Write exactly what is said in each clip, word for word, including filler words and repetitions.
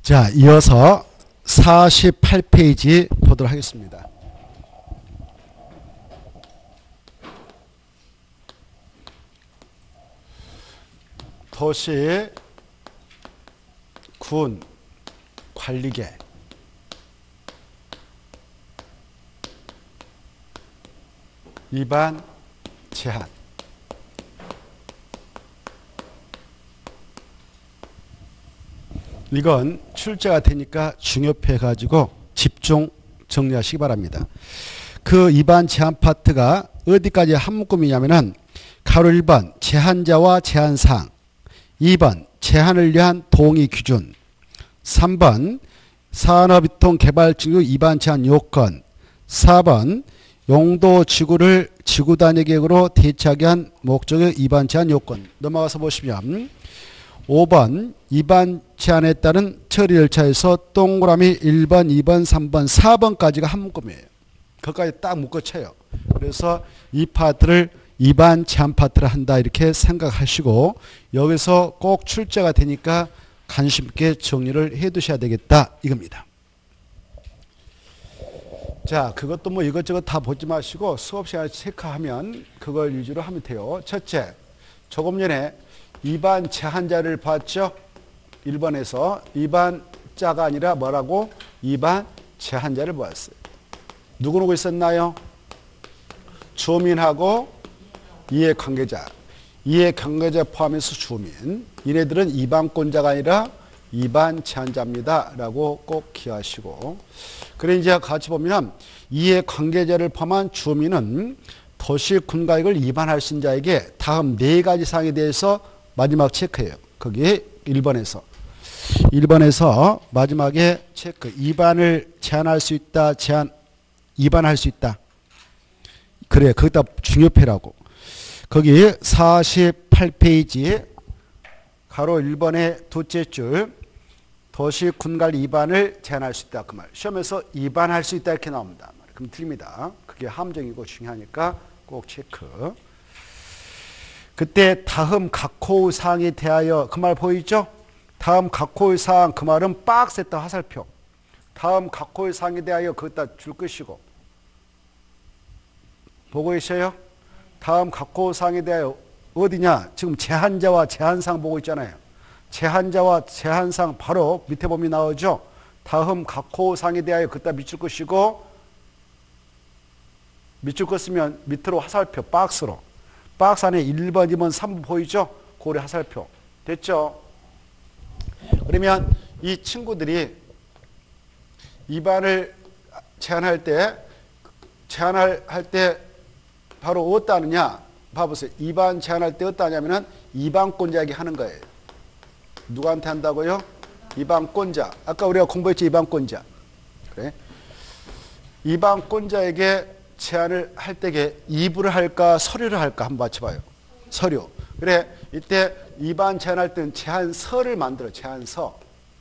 자, 이어서 사십팔 페이지 보도록 하겠습니다. 도시 군 관리계 위반 제한. 이건 출제가 되니까 중요해 가지고 집중 정리하시기 바랍니다. 그 위반 제한 파트가 어디까지 한 묶음이냐면은 가로 일 번 제한자와 제한사항, 이 번 제한을 위한 동의 기준, 삼 번 산업유통개발증 위반 제한 요건, 사 번 용도 지구를 지구 단위 계획으로 대체하게 한 목적의 위반 제한 요건. 넘어가서 보시면 오 번 위반 제한에 따른 처리 절차에서 동그라미 일 번, 이 번, 삼 번, 사 번까지가 한 묶음이에요. 거기까지 딱 묶어쳐요. 그래서 이 파트를 위반 제한 파트를 한다 이렇게 생각하시고 여기서 꼭 출제가 되니까 관심 있게 정리를 해 두셔야 되겠다 이겁니다. 자, 그것도 뭐 이것저것 다 보지 마시고 수업 시간에 체크하면 그걸 위주로 하면 돼요. 첫째, 조금 전에 위반 제한자를 봤죠? 일 번에서 위반자가 아니라 뭐라고? 위반 제한자를 보았어요. 누구누구 있었나요? 주민하고 이해관계자. 이해관계자 포함해서 주민. 이네들은 위반권자가 아니라 위반 제한자입니다. 라고 꼭 기억하시고. 그래 이제 같이 보면 이해관계자를 포함한 주민은 도시군가역을 위반할 수 있는 자에게 다음 네 가지 사항에 대해서 마지막 체크해요. 거기 일 번에서. 일 번에서 마지막에 체크. 위반을 제한할 수 있다. 제한, 위반할 수 있다. 그래, 거기다 중요표라고. 거기 사십팔 페이지 가로 일 번의 둘째 줄 도시군갈 위반을 제한할 수 있다. 그 말. 시험에서 위반할 수 있다 이렇게 나옵니다. 그럼 틀립니다. 그게 함정이고 중요하니까 꼭 체크. 그때 다음 각호의 사항에 대하여 그 말 보이죠? 다음 각호의 사항 그 말은 박스에다 화살표. 다음 각호의 사항에 대하여 거기다 줄 것이고 보고 계셔요? 다음 각호 사항에 대하여 어디냐? 지금 제한자와 제한사항 보고 있잖아요. 제한자와 제한사항 바로 밑에 보면 나오죠? 다음 각호 사항에 대하여 거기다 밑줄 것이고 밑줄 것으면 밑으로 화살표 박스로. 박스 안에 일 번, 이 번, 삼 번 보이죠? 고래 화살표. 됐죠? 그러면 이 친구들이 위반을 제한할 때, 제한을 할 때 바로 어디다 하느냐? 봐보세요. 위반 제한할 때 어디다 하냐면은 위반권자에게 하는 거예요. 누구한테 한다고요? 위반권자. 아까 우리가 공부했죠? 위반권자. 그래. 위반권자에게 제한을 할 때에 이부를 할까 서류를 할까 한번 맞춰봐요. 서류. 그래 이때 위반 제한할 때는 제한서를 만들어. 제한서.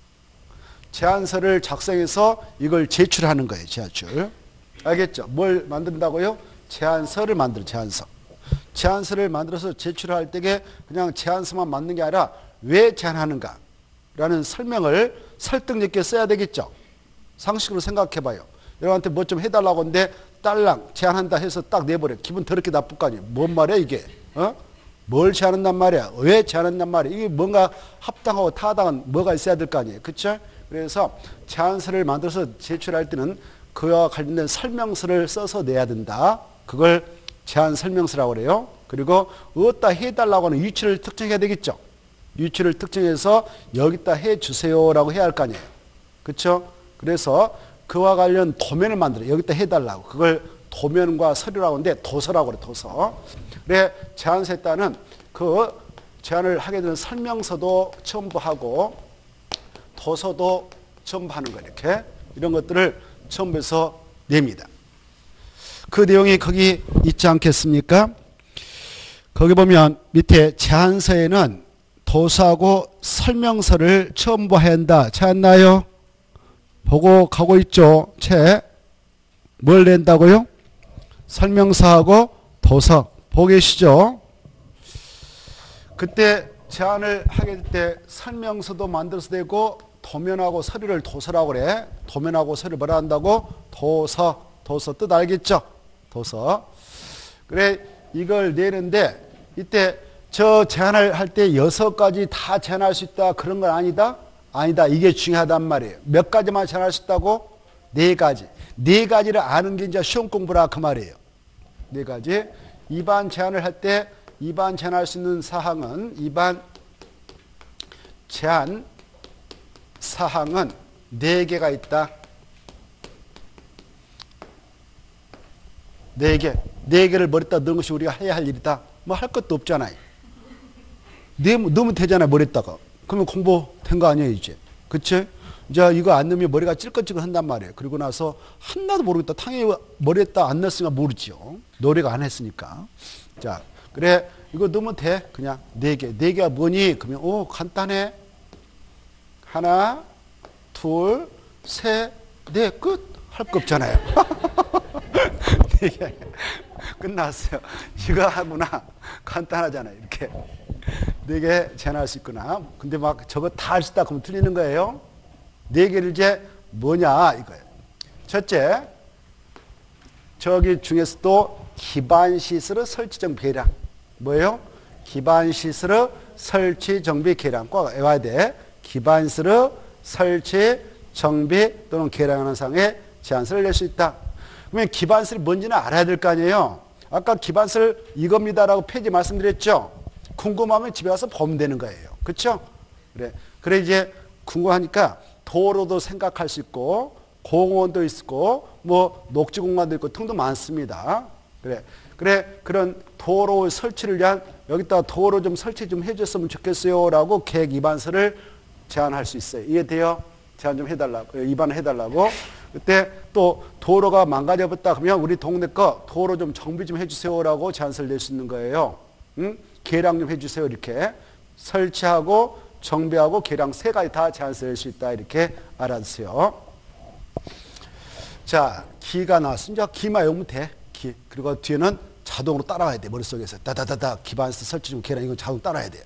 제한서를 작성해서 이걸 제출하는 거예요. 제출. 알겠죠? 뭘 만든다고요? 제한서를 만들어. 제한서. 제한서를 만들어서 제출할 때에 그냥 제한서만 만든 게 아니라 왜 제한하는가 라는 설명을 설득력 있게 써야 되겠죠? 상식으로 생각해 봐요. 여러분한테 뭐 좀 해달라고 하는데 딸랑 제한한다 해서 딱 내버려. 기분 더럽게 나쁠 거 아니에요. 뭔 말이야 이게? 어? 뭘 제한한단 말이야? 왜 제한한단 말이야? 이게 뭔가 합당하고 타당한 뭐가 있어야 될 거 아니에요. 그렇죠? 그래서 제한서를 만들어서 제출할 때는 그와 관련된 설명서를 써서 내야 된다. 그걸 제한 설명서라고 그래요. 그리고 어디다 해달라고 하는 위치를 특정해야 되겠죠. 위치를 특정해서 여기다 해주세요라고 해야 할 거 아니에요. 그렇죠? 그래서 그와 관련 도면을 만들어. 여기다 해달라고. 그걸 도면과 서류라고 하는데 도서라고 그래. 도서. 그래 제안서에 따른 그 제안을 하게 되는 설명서도 첨부하고 도서도 첨부하는 거 이렇게 이런 것들을 첨부해서 냅니다. 그 내용이 거기 있지 않겠습니까? 거기 보면 밑에 제안서에는 도서하고 설명서를 첨부해야 한다. 찾았나요? 보고 가고 있죠. 책. 뭘 낸다고요? 설명서하고 도서. 보고 계시죠? 그때 제안을 하게 될 때 설명서도 만들어서 되고 도면하고 서리를 도서라고 그래. 도면하고 서리를 뭐라 한다고? 도서. 도서 뜻 알겠죠? 도서. 그래 이걸 내는데 이때 저 제한을 할 때 여섯 가지 다 제한할 수 있다 그런 건 아니다? 아니다. 이게 중요하단 말이에요. 몇 가지만 제한할 수 있다고? 네 가지. 네 가지를 아는 게 이제 시험 공부라 그 말이에요. 네 가지. 이 반 제한을 할 때 이 반 제한할 수 있는 사항은 이 반 제한 사항은 네 개가 있다. 네 개. 네 개를 머리에다 넣은 것이 우리가 해야 할 일이다. 뭐 할 것도 없잖아요. 네, 넣으면 되잖아요, 머리에다가. 그러면 공부된 거 아니에요, 이제. 그치? 이제 이거 안 넣으면 머리가 찔끔찔끔 한단 말이에요. 그리고 나서 하나도 모르겠다. 탕에 머리에다 안 넣었으니까 모르죠. 노래가 안 했으니까. 자, 그래. 이거 넣으면 돼. 그냥 네 개. 네 개가 뭐니? 그러면, 오, 간단해. 하나, 둘, 셋, 넷, 끝. 할 거 없잖아요. 네 개. 끝났어요. 이거 하구나. 간단하잖아요. 이렇게. 네 개 제한할 수 있구나. 근데 막 저거 다 할 수 있다. 그러면 틀리는 거예요. 네 개를 이제 뭐냐 이거예요. 첫째, 저기 중에서도 기반시설의 설치정비 계량. 뭐예요? 기반시설의 설치정비 계량. 꼭 외워야 돼. 기반시설의 설치, 정비 또는 계량하는 상에 제한서를 낼 수 있다. 그러면 기반시설이 뭔지는 알아야 될 거 아니에요. 아까 기반시설 이겁니다라고 페이지 말씀드렸죠. 궁금하면 집에 가서 보면 되는 거예요. 그렇죠? 그래. 그래 이제 궁금하니까 도로도 생각할 수 있고 공원도 있고 뭐 녹지공간도 있고 등도 많습니다. 그래. 그래 그런 도로 설치를 위한 여기다 도로 좀 설치 좀 해줬으면 좋겠어요라고 계획 입안서를 제안할 수 있어요. 이해돼요? 제안 좀 해달라고 입안을 해달라고. 그때 또 도로가 망가져버렸다 그러면 우리 동네 거 도로 좀 정비 좀 해주세요라고 제안서를 낼 수 있는 거예요. 응? 계량 좀 해주세요. 이렇게 설치하고 정비하고 계량 세 가지 다 제한서 낼 수 있다. 이렇게 알아주세요. 자, 기가 나왔으면 이제 기만 외우면 돼. 기. 그리고 뒤에는 자동으로 따라와야 돼. 머릿속에서 다다다다 기반서 설치 좀 계량 이건 자동 따라와야 돼.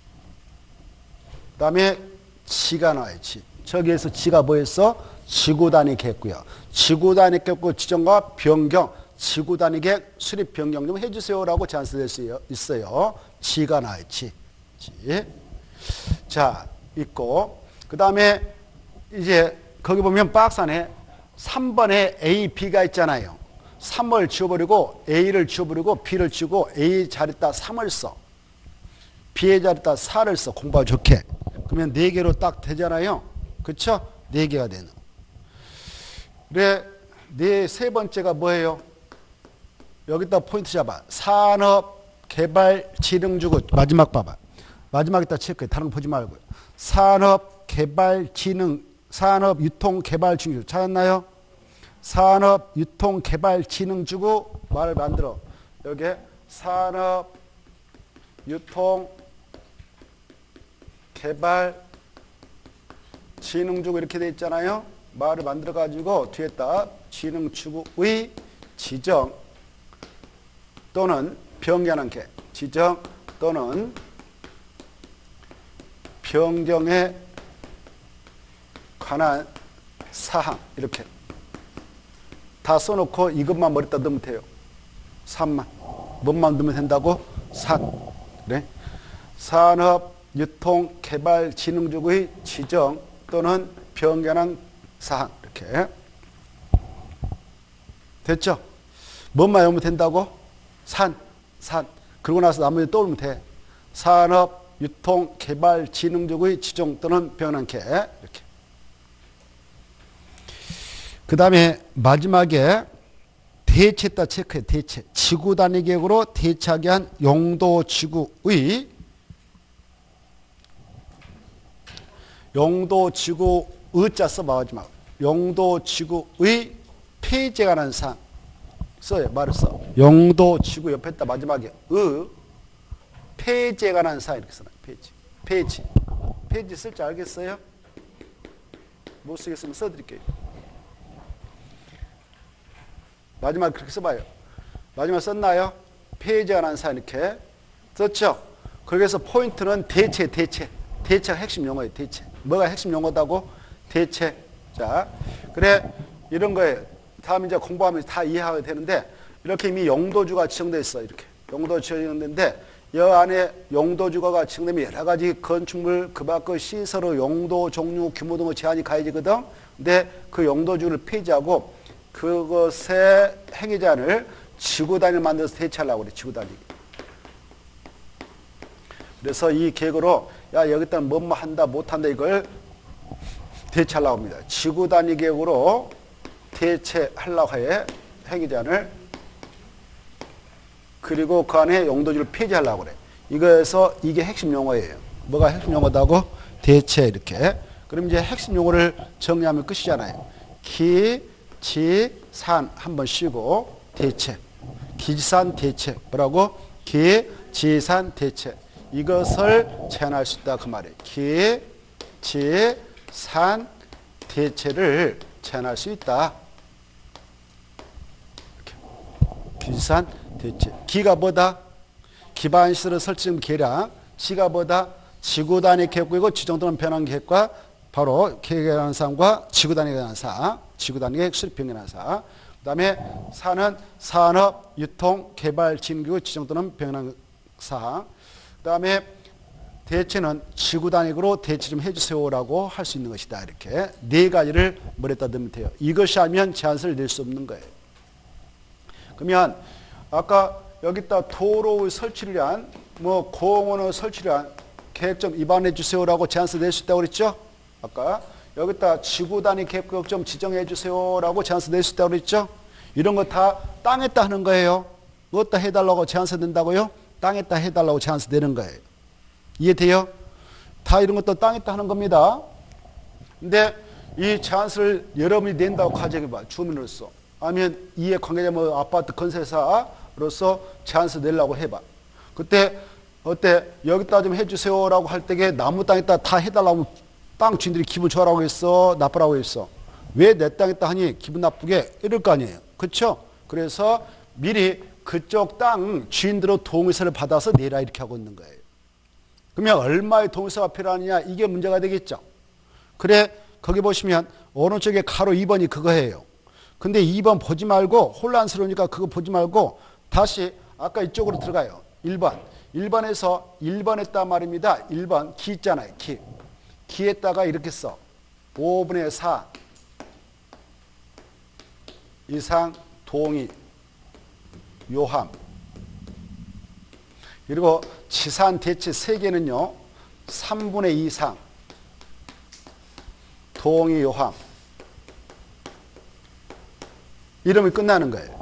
그 다음에 지가 나와요. 지. 저기에서 지가 뭐였어? 지구 단위 계획고요. 지구 단위 계획고 지정과 변경 지구 단위 계획 수립 변경 좀 해주세요라고 제안서 낼 수 있어요. 지가 나와요. 지. 지. 자, 있고 그 다음에 이제 거기 보면 박스 안에 삼 번에 A, B가 있잖아요. 삼을 지워버리고 A를 지워버리고 B를 지우고 A 자리에다 삼을 써. B의 자리에다 사를 써. 공부하기 좋게. 그러면 네 개로 딱 되잖아요. 그쵸? 네 개가 되는. 그래, 네 세 번째가 뭐예요? 여기다 포인트 잡아. 산업개발진흥주구. 마지막 봐봐. 마지막에다 체크해. 다른 거 보지 말고요. 산업개발진흥, 산업유통개발진흥주구. 찾았나요? 산업유통개발진흥주구 말을 만들어. 여기 산업유통개발진흥주구 이렇게 돼 있잖아요. 말을 만들어 가지고 뒤에다 진흥주구의 지정 또는 변경하는 게 지정 또는 변경에 관한 사항 이렇게 다 써놓고 이것만 머리다 넣으면 돼요. 산만 뭔만 넣으면 된다고? 산. 그래? 산업유통개발진흥주구의 지정 또는 변경한 사항 이렇게 됐죠? 뭔만 외우면 된다고? 산, 산. 그러고 나서 나머지 떠올리면 돼. 산업유통개발진흥주구의 지정 또는 변경한 게 이렇게. 그 다음에 마지막에 대체다 체크해. 대체. 지구 단위 계획으로 대체하게 한 용도지구의 용도지구 의자 써봐. 마지막. 용도지구의 폐지에 관한 사항 써요. 말을 써. 용도지구 옆에다 마지막에 의 폐지에 관한 사항 이렇게 써놔요. 폐지. 폐지. 폐지 쓸 줄 알겠어요? 못 쓰겠으면 써드릴게요. 마지막 그렇게 써봐요. 마지막 썼나요? 폐지에 관한 사항 이렇게 썼죠? 거기에서 포인트는 대체, 대체. 대체가 핵심 용어예요. 대체. 뭐가 핵심 용어다고? 대체. 자, 그래 이런 거에 다음 이제 공부하면서 다 이해하게 되는데 이렇게 이미 용도주가 지정돼 있어. 이렇게 용도 지정되는데 이 안에 용도주가가 지정되면 여러 가지 건축물, 그 밖의 시설의 용도, 종류, 규모 등의 제한이 가해지거든. 근데 그 용도주를 폐지하고 그것의 행위 제한을 지구 단위를 만들어서 대체하려고 그래. 지구 단위. 그래서 이 계획으로 야 여기다 뭐뭐 한다 못한다 이걸 대체하려고 합니다. 지구 단위 계획으로 대체하려고 해. 행위 제한을. 그리고 그 안에 용도주를 폐지하려고 그래. 이거에서 이게 핵심 용어예요. 뭐가 핵심 용어다고? 대체 이렇게. 그럼 이제 핵심 용어를 정리하면 끝이잖아요. 기, 지, 산 한번 쉬고 대체. 기지산 대체. 뭐라고? 기, 지, 산 대체. 이것을 제한할 수 있다 그 말이에요. 기, 지, 산 대체를 제한할 수 있다. 이렇게. 기지산 대체. 기가 뭐다? 기반시설의 설치 계량. 지가 뭐다? 지구 단위 계획이고 지정도는 변환 계획과 바로 계획에 관한 사항과 지구 단위에 관한 사항, 지구 단위의 수립 변경에 관한 사항. 그다음에 산은 산업, 유통, 개발, 진기구 지정도는 변환 사항. 그다음에 대체는 지구 단위로 대체 좀 해주세요라고 할 수 있는 것이다. 이렇게 네 가지를 머리에다 넣으면 돼요. 이것이 하면 제한서를 낼 수 없는 거예요. 그러면 아까 여기다 도로의 설치를 위한 뭐 공원의 설치를 위한 계획 좀 입안해 주세요라고 제한서 낼 수 있다고 그랬죠? 아까 여기다 지구 단위 계획 좀 지정해 주세요라고 제한서 낼 수 있다고 그랬죠? 이런 거 다 땅에다 하는 거예요. 어디다 해달라고 제한서 낸다고요? 땅에다 해달라고 제한서 내는 거예요. 이해돼요? 다 이런 것도 땅에다 하는 겁니다. 근데 이 제한서를 여러분이 낸다고 가정해봐. 주민으로서. 아니면 이해 관계자 뭐 아파트 건설사로서 제한서 내려고 해봐. 그때 어때? 여기다 좀 해주세요라고 할 때에 나무 땅에다 다 해달라고 땅 주인들이 기분 좋아라고 했어? 나쁘라고 했어? 왜 내 땅에다 하니 기분 나쁘게 이럴 거 아니에요. 그렇죠? 그래서 미리 그쪽 땅 주인들의 동의서를 받아서 내라 이렇게 하고 있는 거예요. 그러면 얼마의 동의서가 필요하느냐 이게 문제가 되겠죠. 그래 거기 보시면 오른쪽에 가로 이 번이 그거예요. 근데 이 번 보지 말고 혼란스러우니까 그거 보지 말고 다시 아까 이쪽으로 들어가요. 일 번. 일 번에서 일 번 했단 말입니다. 일 번 기 있잖아요. 기. 기에다가 이렇게 써. 오분의 사 이상 동의 요함. 그리고 지산 대체 세 개는요. 삼분의 이 이상 동의 요함. 이러면 끝나는 거예요.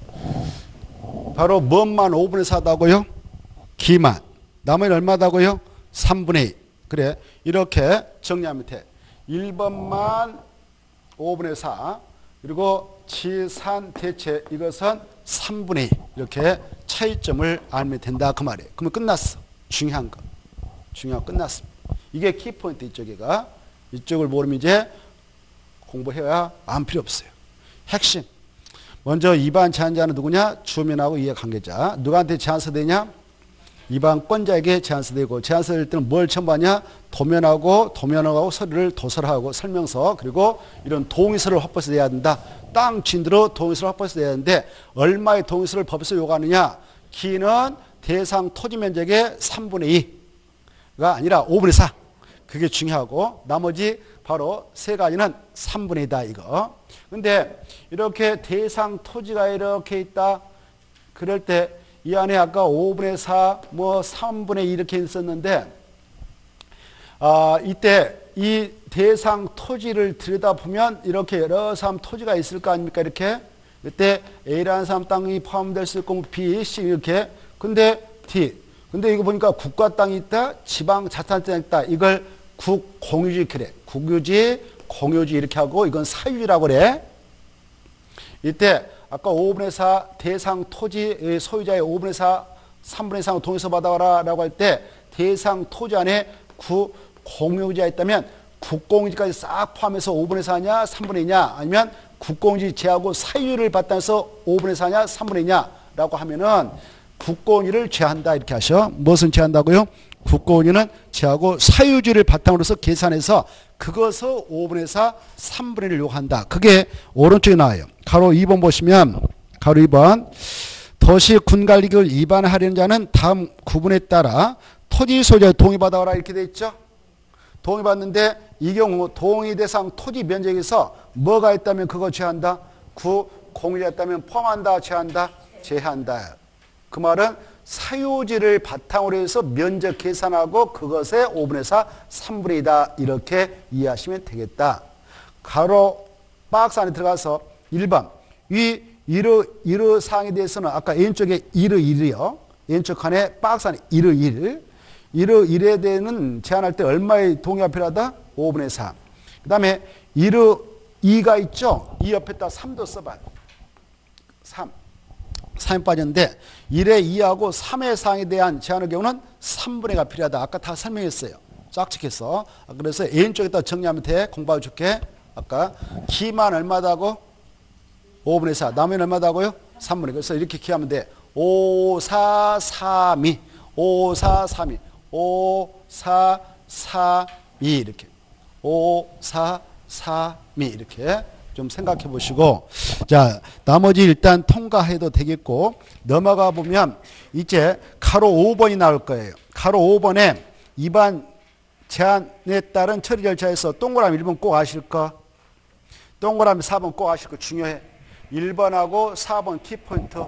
바로 뭔만 오분의 사다고요? 기만. 나머지는 얼마다고요? 삼분의 이. 그래 이렇게 정리하면 돼. 일 번만 오분의 사 그리고 지산 대체 이것은 삼분의 이 이렇게 차이점을 알면 된다 그 말이에요. 그러면 끝났어. 중요한 거. 중요한 거 끝났습니다. 이게 키포인트 이쪽이가. 이쪽을 모르면 이제 공부해야 안 필요 없어요. 핵심. 먼저 이반 제한자는 누구냐? 주민하고 이해관계자. 누구한테 제한서 되냐? 이반권자에게 제한서 되고 제한서 될 때는 뭘 첨부하냐? 도면하고 도면하고 서류를 도설하고 설명서 그리고 이런 동의서를 확보해서 내야 된다. 땅 주인들의 동의서를 확보해서 내야 되는데 얼마의 동의서를 법에서 요구하느냐? 기는 대상 토지 면적의 삼분의 이가 아니라 오분의 사. 그게 중요하고 나머지 바로 세 가지는 삼분의 이다 이거. 근데 이렇게 대상 토지가 이렇게 있다. 그럴 때 이 안에 아까 오분의 사, 뭐 삼분의 이 이렇게 있었는데 아, 이때 이 대상 토지를 들여다보면 이렇게 여러 사람 토지가 있을 거 아닙니까? 이렇게. 이때 A라는 사람 땅이 포함될 수 있고 B, C 이렇게. 근데 D. 근데 이거 보니까 국가 땅이 있다. 지방 자산 땅이 있다. 이걸 국공유지 그래. 국유지, 공유지 이렇게 하고 이건 사유지라고 그래. 이때 아까 오분의 사 대상 토지 소유자의 오분의 사, 삼분의 삼 동의서 받아와라 라고 할 때 대상 토지 안에 구 공유지가 있다면 국공유지까지 싹 포함해서 오분의 사냐 삼분의 이냐 아니면 국공유지 제하고 사유를 받다해서 오분의 사냐 삼분의 이냐 라고 하면은 국공유지를 제한다 이렇게 하셔. 무엇은 제한다고요? 국고원인은 제하고 사유지를 바탕으로서 계산해서 그것을 오분의 사, 삼분의 일을 요구한다. 그게 오른쪽에 나와요. 가로 이 번 보시면 가로 이 번 도시 군관리를 위반하려는 자는 다음 구분에 따라 토지 소유자 동의받아라 이렇게 돼 있죠. 동의받는데 이 경우 동의 대상 토지 면적에서 뭐가 있다면 그거 제한다. 구, 공유가 있다면 포함한다, 제한다, 제한다. 그 말은 사유지를 바탕으로 해서 면적 계산하고 그것의 오분의 사, 삼분의 이다 이렇게 이해하시면 되겠다. 가로 박스 안에 들어가서 일 번 위 이르 이르 사항에 대해서는 아까 왼쪽에 이르 일이요. 왼쪽 칸에 박스 안에 이르 일. 이르 일에 대해서는 제한할 때 얼마의 동의가 필요하다? 오분의 사. 그 다음에 이르 이가 있죠? 이 옆에다 삼도 써봐요. 삼. 삼이 빠졌는데 일의 이하고 삼의 사항에 대한 제한의 경우는 삼분의 가 필요하다. 아까 다 설명했어요. 짝짓해서. 그래서 왼쪽에다 정리하면 돼. 공부하기 좋게. 아까 기만 얼마다고? 오분의 사. 나머지는 얼마다고요? 삼분의. 그래서 이렇게 기하면 돼. 오, 사, 삼이. 오, 사, 삼이. 오, 사, 삼이 이렇게. 오, 사, 삼이 이렇게. 좀 생각해 보시고, 자, 나머지 일단 통과해도 되겠고, 넘어가 보면 이제 가로 오 번이 나올 거예요. 가로 오 번에 위반 제한에 따른 처리 절차에서 동그라미 일 번 꼭 아실 거, 동그라미 사 번 꼭 아실 거 중요해. 일 번하고 사 번 키포인트.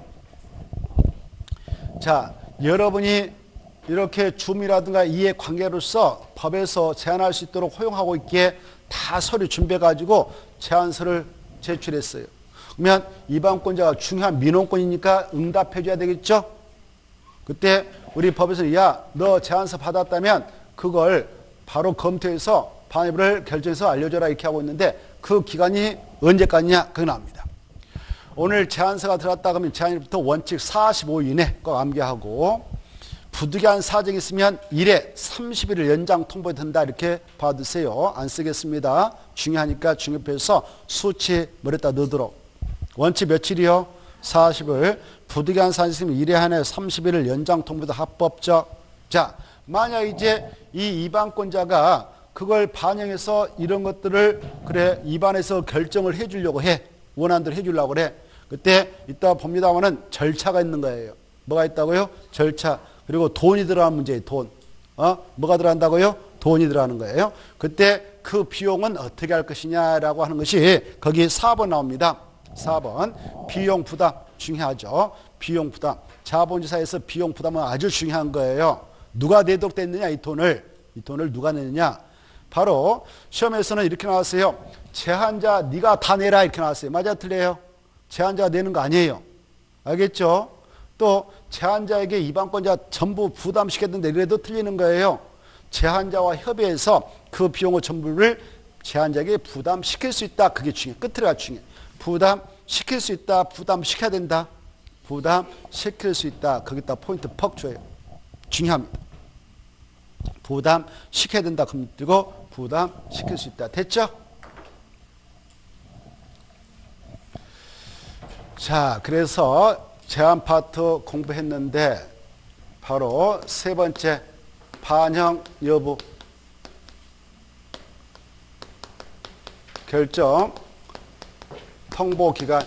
자, 여러분이 이렇게 줌이라든가 이해관계로서 법에서 제한할 수 있도록 허용하고 있기에 다 서류 준비해가지고 제안서를 제출했어요. 그러면 위반권자가 중요한 민원권이니까 응답해줘야 되겠죠? 그때 우리 법에서는 야, 너 제안서 받았다면 그걸 바로 검토해서 반입을 결정해서 알려줘라 이렇게 하고 있는데 그 기간이 언제까지냐? 그게 나옵니다. 오늘 제안서가 들어왔다 그러면 제안일부터 원칙 사십오 일 이내 꼭 암기하고 부득이한 사정이 있으면 일에 삼십 일을 연장 통보해 된다 이렇게 봐두세요. 안 쓰겠습니다. 중요하니까 중요해서 수치 머리에다 넣도록. 원칙 며칠이요? 사십 일. 부득이한 사정이 있으면 일에 한해 삼십 일을 연장 통보도 합법적. 자, 만약 이제 이 위반권자가 그걸 반영해서 이런 것들을 그래 위반해서 결정을 해주려고 해. 원한대로 해주려고 그래. 그때 이따 봅니다만은 절차가 있는 거예요. 뭐가 있다고요? 절차. 그리고 돈이 들어가는 문제예요. 돈. 어? 뭐가 들어간다고요? 돈이 들어가는 거예요. 그때 그 비용은 어떻게 할 것이냐라고 하는 것이 거기 사 번 나옵니다. 사 번. 비용 부담. 중요하죠. 비용 부담. 자본주의사에서 비용 부담은 아주 중요한 거예요. 누가 내독됐느냐 이 돈을. 이 돈을 누가 내느냐. 바로 시험에서는 이렇게 나왔어요. 제한자 네가 다 내라 이렇게 나왔어요. 맞아 틀려요? 제한자가 내는 거 아니에요. 알겠죠? 또 제한자에게 위반권자 전부 부담시켰는데 이래도 틀리는 거예요. 제한자와 협의해서 그 비용의 전부를 제한자에게 부담시킬 수 있다. 그게 중요해. 끝으로가 중요해. 부담시킬 수 있다. 부담시켜야 된다. 부담시킬 수 있다. 거기다 포인트 퍽 줘요. 중요합니다. 부담시켜야 된다. 그리고 부담시킬 수 있다. 됐죠? 자, 그래서 제한 파트 공부했는데 바로 세 번째 반영 여부 결정 통보 기간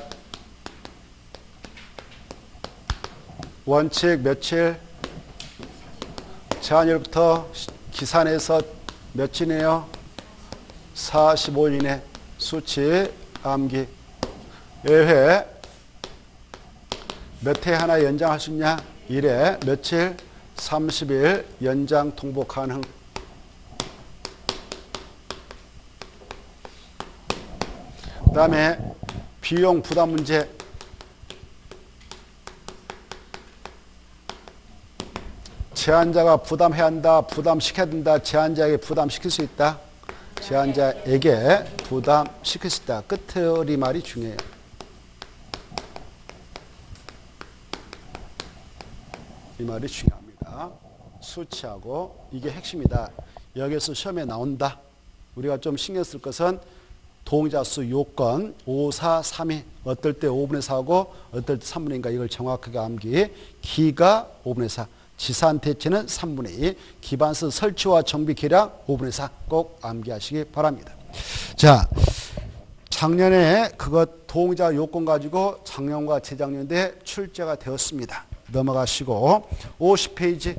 원칙 며칠 제한일부터 기산해서 며칠이네요. 사십오 일 이내 수치 암기 예외 몇 회 하나 연장할 수 있냐? 일 회 며칠? 삼십 일 연장 통보 가능. 그 다음에 비용 부담 문제. 제한자가 부담해야 한다. 부담시켜야 된다. 제한자에게 부담시킬 수 있다. 제한자에게 부담시킬 수 있다. 끝의 말이 중요해요. 이 말이 중요합니다. 수치하고 이게 핵심이다. 여기서 시험에 나온다. 우리가 좀 신경 쓸 것은 동의자수 요건 오, 사, 삼이 어떨 때 오분의 사고 어떨 때 삼분의 이인가 이걸 정확하게 암기. 기가 오분의 사, 지산 대체는 삼분의 이, 기반서 설치와 정비 계량 오분의 사 꼭 암기하시기 바랍니다. 자, 작년에 그것 동의자 요건 가지고 작년과 재작년에 출제가 되었습니다. 넘어가시고 오십 페이지.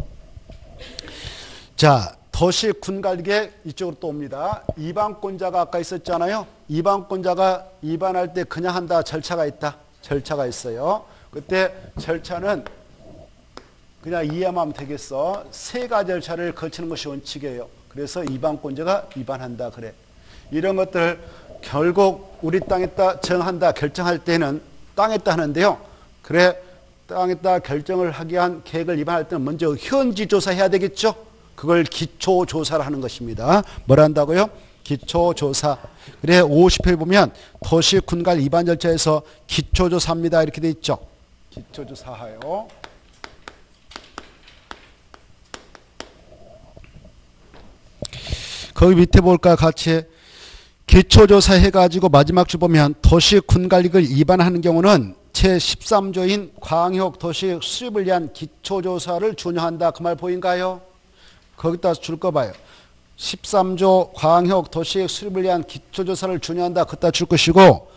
자, 더식 군갈개 이쪽으로 또 옵니다. 이반권자가 아까 있었잖아요. 이반권자가 이반할 때 그냥 한다 절차가 있다. 절차가 있어요. 그때 절차는 그냥 이해만 하면 되겠어. 세 가지 절차를 거치는 것이 원칙이에요. 그래서 이반권자가 이반한다 그래. 이런 것들 결국 우리 땅에다 정한다 결정할 때는 땅에다 하는데요. 그래 땅에다 결정을 하기 위한 계획을 입안할 때는 먼저 현지 조사해야 되겠죠. 그걸 기초조사를 하는 것입니다. 뭘 한다고요? 기초조사. 그래 오십 회 보면 도시 군갈 입안 절차에서 기초조사합니다. 이렇게 돼 있죠. 기초조사하여. 거기 밑에 볼까 같이 기초조사 해가지고 마지막 줄 보면 도시 군관리를 위반하는 경우는 제십삼 조인 광역 도시 수립을 위한 기초조사를 준용한다. 그 말 보인가요? 거기다 줄 거 봐요. 십삼 조 광역 도시 수립을 위한 기초조사를 준용한다. 그따 줄 것이고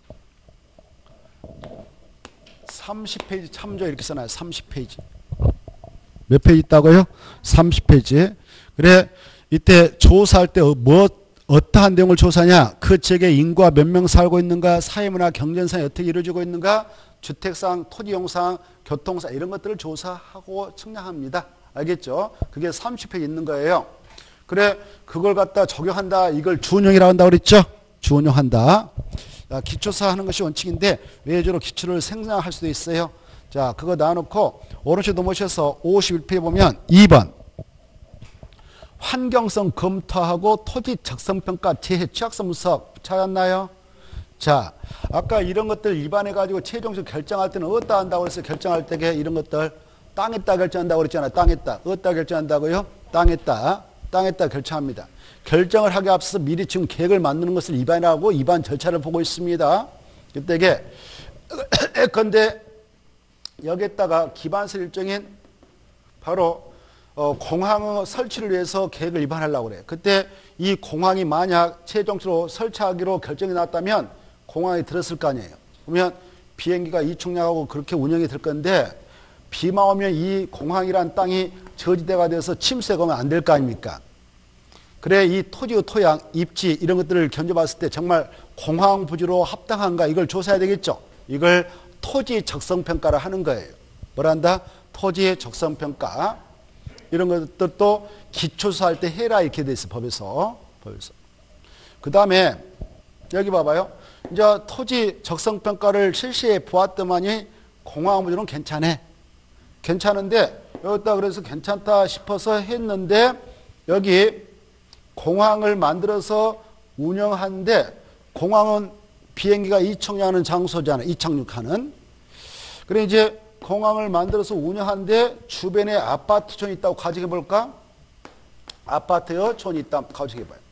삼십 페이지 참조 이렇게 써놔요. 삼십 페이지. 몇 페이지 있다고요? 삼십 페이지. 그래 이때 조사할 때 뭐 어떠한 내용을 조사하냐? 그 지역에 인구가 몇 명 살고 있는가? 사회문화 경제상이 어떻게 이루어지고 있는가? 주택상, 토지용상, 교통상 이런 것들을 조사하고 측량합니다. 알겠죠? 그게 삼십 페이지 있는 거예요. 그래 그걸 갖다 적용한다. 이걸 준용이라고 한다고 그랬죠? 준용한다. 기초사 하는 것이 원칙인데 외주로 기초를 생략할 수도 있어요. 자 그거 놔놓고 오른쪽 넘어오셔서 오십일 페이지 보면 이 번 환경성 검토하고 토지 적성평가 재해 취약성 분석 찾았나요? 자, 아까 이런 것들 입안해가지고 최종적으로 결정할 때는 어디다 한다고 그랬어요? 결정할 때 이런 것들 땅에다 결정한다고 그랬잖아요. 땅에다. 어디다 결정한다고요? 땅에다. 땅에다 결정합니다. 결정을 하기 앞서서 미리 지금 계획을 만드는 것을 입안하고 입안 절차를 보고 있습니다. 그때 이게 예컨대 여기에다가 기반서 일정인 바로 어, 공항 설치를 위해서 계획을 입안하려고 그래요. 그때 이 공항이 만약 최종적으로 설치하기로 결정이 났다면 공항에 들었을 거 아니에요. 그러면 비행기가 이충량하고 그렇게 운영이 될 건데 비만 오면 이 공항이란 땅이 저지대가 돼서 침수가 오면 안 될 거 아닙니까? 그래 이 토지의 토양, 입지 이런 것들을 견뎌봤을 때 정말 공항 부지로 합당한가 이걸 조사해야 되겠죠. 이걸 토지 적성평가를 하는 거예요. 뭐란다? 토지 적성평가. 이런 것들도 기초조사할 때 해라 이렇게 돼 있어 법에서. 법에서. 그 다음에 여기 봐봐요. 이제 토지 적성평가를 실시해 보았더만이 공항부지는 괜찮아. 괜찮은데 여기다 그래서 괜찮다 싶어서 했는데 여기 공항을 만들어서 운영하는데 공항은 비행기가 이착륙하는 장소잖아. 이착륙하는. 그래 이제 공항을 만들어서 운영하는데 주변에 아파트촌이 있다고 가정해 볼까? 아파트요, 촌이 있다 가정해 봐요.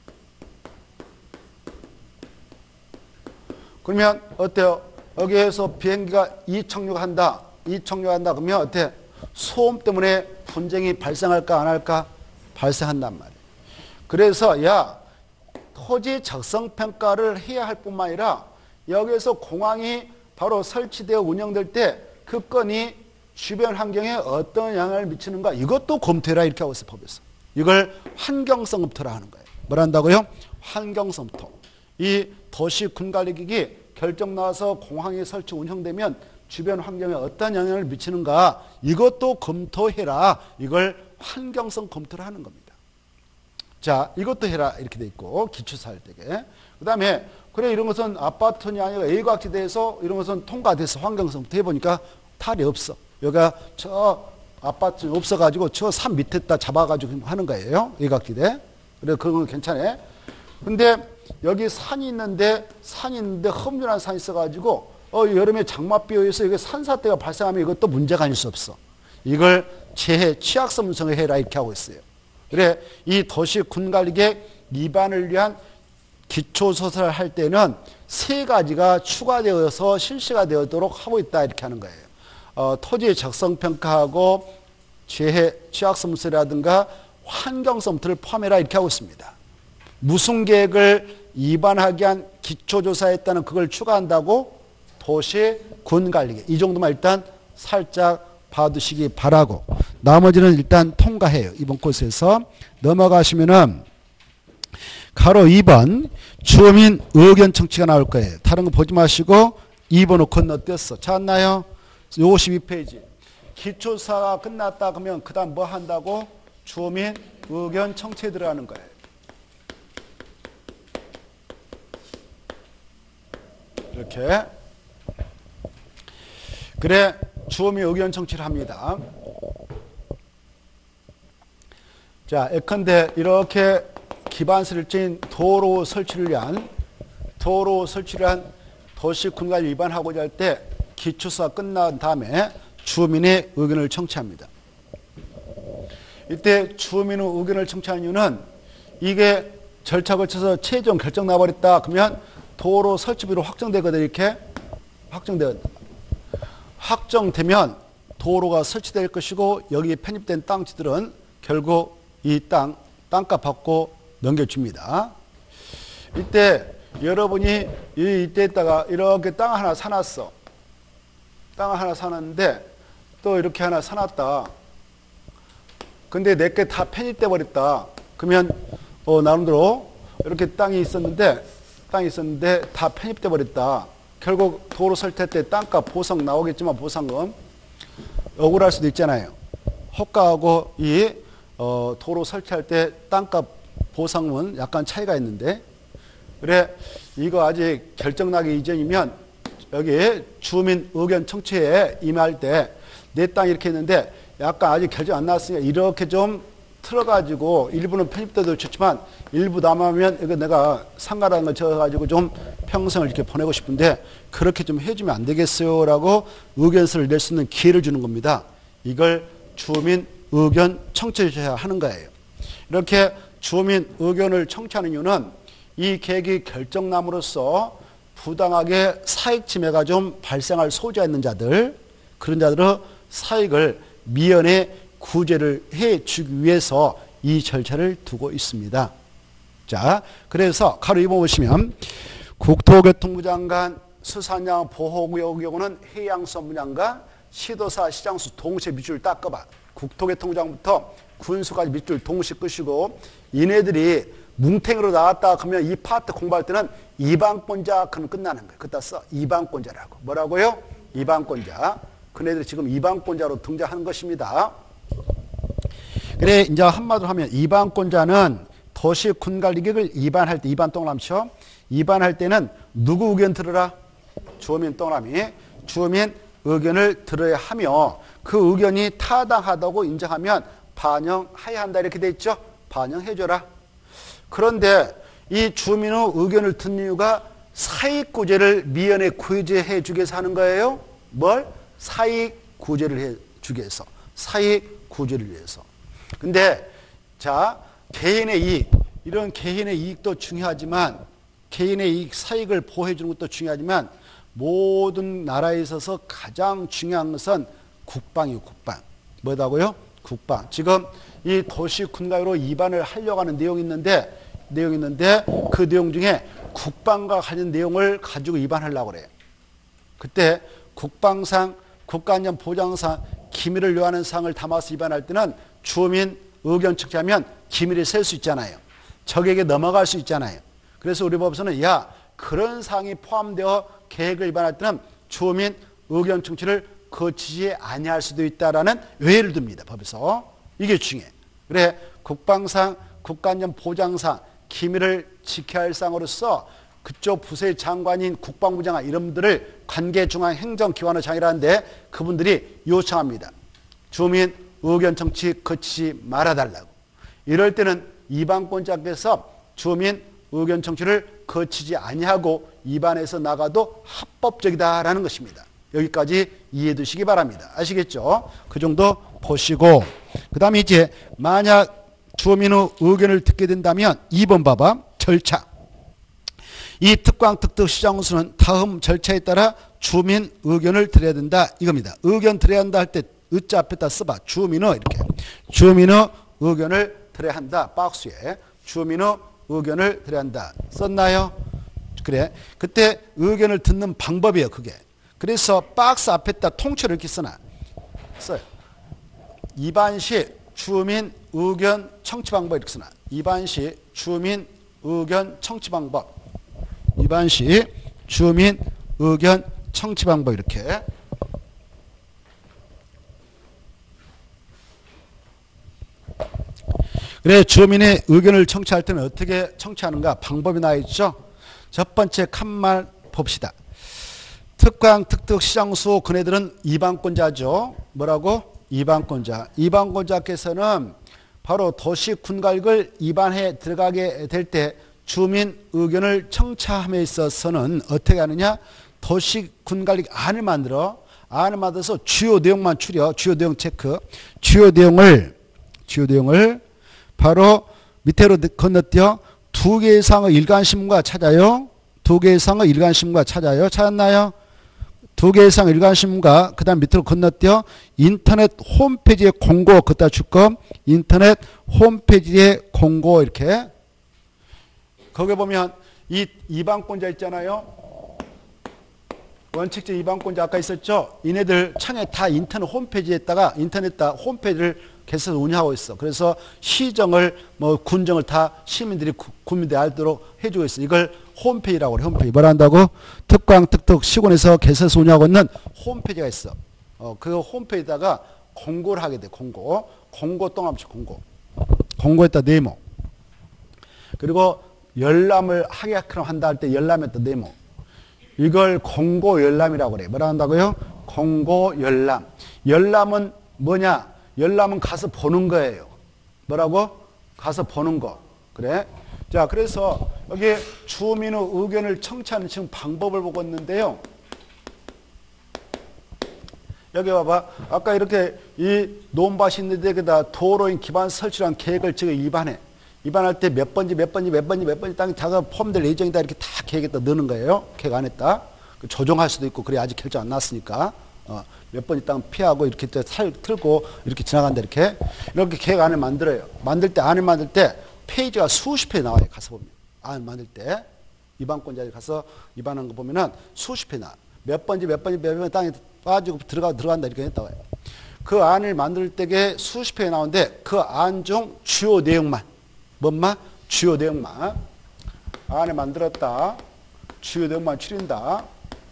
그러면 어때요? 여기에서 비행기가 이착륙한다. 이착륙한다 그러면 어때? 소음 때문에 분쟁이 발생할까 안 할까? 발생한단 말이에요. 그래서 야 토지 적성평가를 해야 할 뿐만 아니라 여기에서 공항이 바로 설치되어 운영될 때 그 건이 주변 환경에 어떤 영향을 미치는가 이것도 검토해라 이렇게 하고 있어요. 법에서. 이걸 환경성 검토라 하는 거예요. 뭘 한다고요? 환경성 검토. 이 도시 군관리기기 결정 나와서 공항이 설치 운영되면 주변 환경에 어떤 영향을 미치는가 이것도 검토해라. 이걸 환경성 검토를 하는 겁니다. 자, 이것도 해라 이렇게 돼 있고 기초사 할 때게. 그 다음에 그래 이런 것은 아파트니 아니라 A각지대에서 이런 것은 통과돼서 환경성부터 해보니까 탈이 없어. 여기가 저 아파트 없어가지고 저 산 밑에다 잡아가지고 하는 거예요. A각지대. 그래 그건 괜찮아. 근데 여기 산이 있는데 산이 있는데 험준한 산이 있어가지고 어, 여름에 장맛비에 의해서 이게 산사태가 발생하면 이것도 문제가 아닐 수 없어. 이걸 재해 취약성 분석을 해라 이렇게 하고 있어요. 그래 이 도시 군관리계 위반을 위한 기초조사를 할 때는 세 가지가 추가되어서 실시가 되도록 하고 있다 이렇게 하는 거예요. 어, 토지 적성평가하고 재해 취약섬수라든가 환경섬수를 포함해라 이렇게 하고 있습니다. 무슨 계획을 위반하게 한 기초조사에 따른 그걸 추가한다고? 도시 군관리계획. 이 정도만 일단 살짝 봐두시기 바라고 나머지는 일단 통과해요. 이번 코스에서 넘어가시면은 가로 이 번 주민 의견 청취가 나올 거예요. 다른 거 보지 마시고 이 번호 건너뛰었어. 찾았나요? 오십이 페이지. 기초조사가 끝났다 그러면 그 다음 뭐 한다고? 주민 의견 청취에 들어가는 거예요. 이렇게. 그래 주민 의견 청취를 합니다. 자, 예컨대 이렇게 기반서를 찐 도로 설치를 위한 도로 설치를 한 도시군관리 위반하고자 할 때 기초조사 끝난 다음에 주민의 의견을 청취합니다. 이때 주민의 의견을 청취하는 이유는 이게 절차 거쳐서 최종 결정 나버렸다 그러면 도로 설치비로 확정되거든. 이렇게 확정되거든. 확정되면 도로가 설치될 것이고 여기 편입된 땅지들은 결국 이 땅, 땅값 받고 넘겨줍니다. 이때 여러분이 이때에다가 이렇게 땅 하나 사놨어. 땅을 하나 사놨는데 또 이렇게 하나 사놨다. 근데 내게 다 편입돼 버렸다. 그러면 어, 나름대로 이렇게 땅이 있었는데 땅이 있었는데 다 편입돼 버렸다. 결국 도로 설치할 때 땅값 보상 나오겠지만 보상금 억울할 수도 있잖아요. 호가하고 이 어, 도로 설치할 때 땅값 보상은 약간 차이가 있는데 그래 이거 아직 결정나기 이전이면 여기 주민 의견 청취에 임할 때 내 땅 이렇게 했는데 약간 아직 결정 안 났으니까 이렇게 좀 틀어가지고 일부는 편입돼도 좋지만 일부 남으면 이거 내가 상가라는 걸 적어가지고 좀 평생을 이렇게 보내고 싶은데 그렇게 좀 해주면 안 되겠어요? 라고 의견서를 낼 수 있는 기회를 주는 겁니다. 이걸 주민 의견 청취해야 하는 거예요. 이렇게 주민 의견을 청취하는 이유는 이 계획이 결정남으로써 부당하게 사익 침해가 좀 발생할 소지가 있는 자들 그런 자들은 사익을 미연에 구제를 해주기 위해서 이 절차를 두고 있습니다. 자, 그래서 가로 이 번 보시면 국토교통부 장관 수산양 보호구역의 경우는 해양수산부 장관 시도사 시장수 동시에 밑줄 딱 꺼봐. 국토교통부 장관부터 군수까지 밑줄 동시에 끄시고 얘네들이 뭉탱이로 나왔다 그러면 이 파트 공부할 때는 이방권자 그럼 끝나는 거예요. 그따 써. 이방권자라고. 뭐라고요? 이방권자. 그네들이 지금 이방권자로 등장하는 것입니다. 그래 이제 한마디로 하면 이방권자는 도시 군관리계획을 위반할 때 위반 동그라미죠. 위반할 때는 누구 의견 들으라? 주민 동그라미. 주민 의견을 들어야 하며 그 의견이 타당하다고 인정하면 반영해야 한다 이렇게 돼 있죠. 반영해줘라. 그런데 이 주민의 의견을 듣는 이유가 사익구제를 미연에 구제해 주기 위해서 하는 거예요. 뭘? 사익구제를 해 주기 위해서. 사익구제를 위해서. 근데 자 개인의 이익 이런 개인의 이익도 중요하지만 개인의 이익 사익을 보호해 주는 것도 중요하지만 모든 나라에 있어서 가장 중요한 것은 국방이에요. 국방. 뭐다고요? 국방. 지금 이 도시 군가로 위반을 하려고 하는 내용이 있는데 내용이 있는데 그 내용 중에 국방과 관련 내용을 가지고 위반하려고 그래요. 그때 국방상 국가안전 보장상 기밀을 요하는 사항을 담아서 위반할 때는 주민 의견 청취하면 기밀이 셀 수 있잖아요. 적에게 넘어갈 수 있잖아요. 그래서 우리 법에서는 야 그런 사항이 포함되어 계획을 위반할 때는 주민 의견 청취를 거치지 아니할 수도 있다라는 외를 둡니다. 법에서. 이게 중요해. 그래 국방상 국가안전 보장상 기밀을 지켜야 할 사항으로서 그쪽 부서의 장관인 국방부 장관 이런 분들을 관계중앙행정기관의 장이라는데 그분들이 요청합니다. 주민 의견 청취 거치지 말아달라고. 이럴 때는 이방권자께서 주민 의견 청취를 거치지 아니하고 위반해서 나가도 합법적이다라는 것입니다. 여기까지 이해해 두시기 바랍니다. 아시겠죠? 그 정도 보시고 그 다음에 이제 만약 주민의 의견을 듣게 된다면 이 번 봐봐. 절차. 이 특광 특특 시장군수는 다음 절차에 따라 주민 의견을 드려야 된다 이겁니다. 의견 드려야 한다 할 때 의자 앞에다 써봐. 주민의 이렇게. 주민의 의견을 들어야 한다. 박스에. 주민의 의견을 들어야 한다. 썼나요? 그래. 그때 의견을 듣는 방법이에요. 그게. 그래서 박스 앞에다 통째로 이렇게 써놔. 써요. 이반시 주민 의견 청취 방법 이렇게 써놔. 이반시 주민 의견 청취 방법. 이반시 주민 의견 청취 방법 이렇게. 그래 주민의 의견을 청취할 때는 어떻게 청취하는가 방법이 나와 있죠. 첫 번째 칸말 봅시다. 특강 특특 시장수 그네들은 이방권자죠. 뭐라고? 이방권자. 이방권자께서는 바로 도시 군갈을 입안해 들어가게 될 때 주민 의견을 청취함에 있어서는 어떻게 하느냐? 도시 군갈릭 안을 만들어 안을 만들어서 주요 내용만 추려. 주요 내용 체크. 주요 내용을 주요 내용을 바로 밑으로 건너뛰어 두 개 이상의 일간신문과 찾아요. 두 개 이상의 일간신문과 찾아요. 찾았나요? 두 개 이상의 일간신문과 그 다음 밑으로 건너뛰어 인터넷 홈페이지에 공고 걷다 줄 거. 인터넷 홈페이지에 공고 이렇게. 거기 보면 이 이방권자 있잖아요. 원칙적 이방권자 아까 있었죠. 이네들 창에 다 인터넷 홈페이지에다가 인터넷 다 홈페이지를 개설해서 운영하고 있어. 그래서 시정을 뭐 군정을 다 시민들이 국민들이 알도록 해주고 있어. 이걸 홈페이지라고 그래. 홈페이지. 뭐라 한다고? 특강 특특 시군에서 개설해서 운영하고 있는 홈페이지가 있어. 어, 그 홈페이지에다가 공고를 하게 돼. 공고. 공고 똥함치 공고. 공고에다 네모. 그리고 열람을 하게끔 한다 할 때 열람했다 네모. 이걸 공고 열람이라고 그래. 뭐라 한다고요? 공고 열람. 열람은 뭐냐? 열람은 가서 보는 거예요. 뭐라고? 가서 보는 거. 그래? 자, 그래서 여기 주민의 의견을 청취하는 지금 방법을 보고 있는데요. 여기 봐봐. 아까 이렇게 이 논밭이 있는데 그다 도로인 기반 설치란 계획을 지금 입안해. 입안할 때 몇 번지 몇 번지 몇 번지 몇 번지 땅 자가 포함될 예정이다 이렇게 다 계획에다 넣는 거예요. 계획 안 했다. 조정할 수도 있고 그래 아직 결정 안 났으니까 어, 몇 번지 땅 피하고 이렇게 살 틀고 이렇게 지나간다 이렇게 이렇게 계획 안을 만들어요. 만들 때 안을 만들 때 페이지가 수십 페이지 나와요. 가서 보면 안 만들 때 입안권자들 가서 입안한 거 보면은 수십 페이지 나. 몇 번지 몇 번지 몇 번지 땅에 빠지고 들어가 들어간다 이렇게 했다고 해요. 그 안을 만들 때게 수십 페이지 나오는데 그 안 중 주요 내용만 뭔만? 주요 내용만. 안에 만들었다. 주요 내용만 추린다.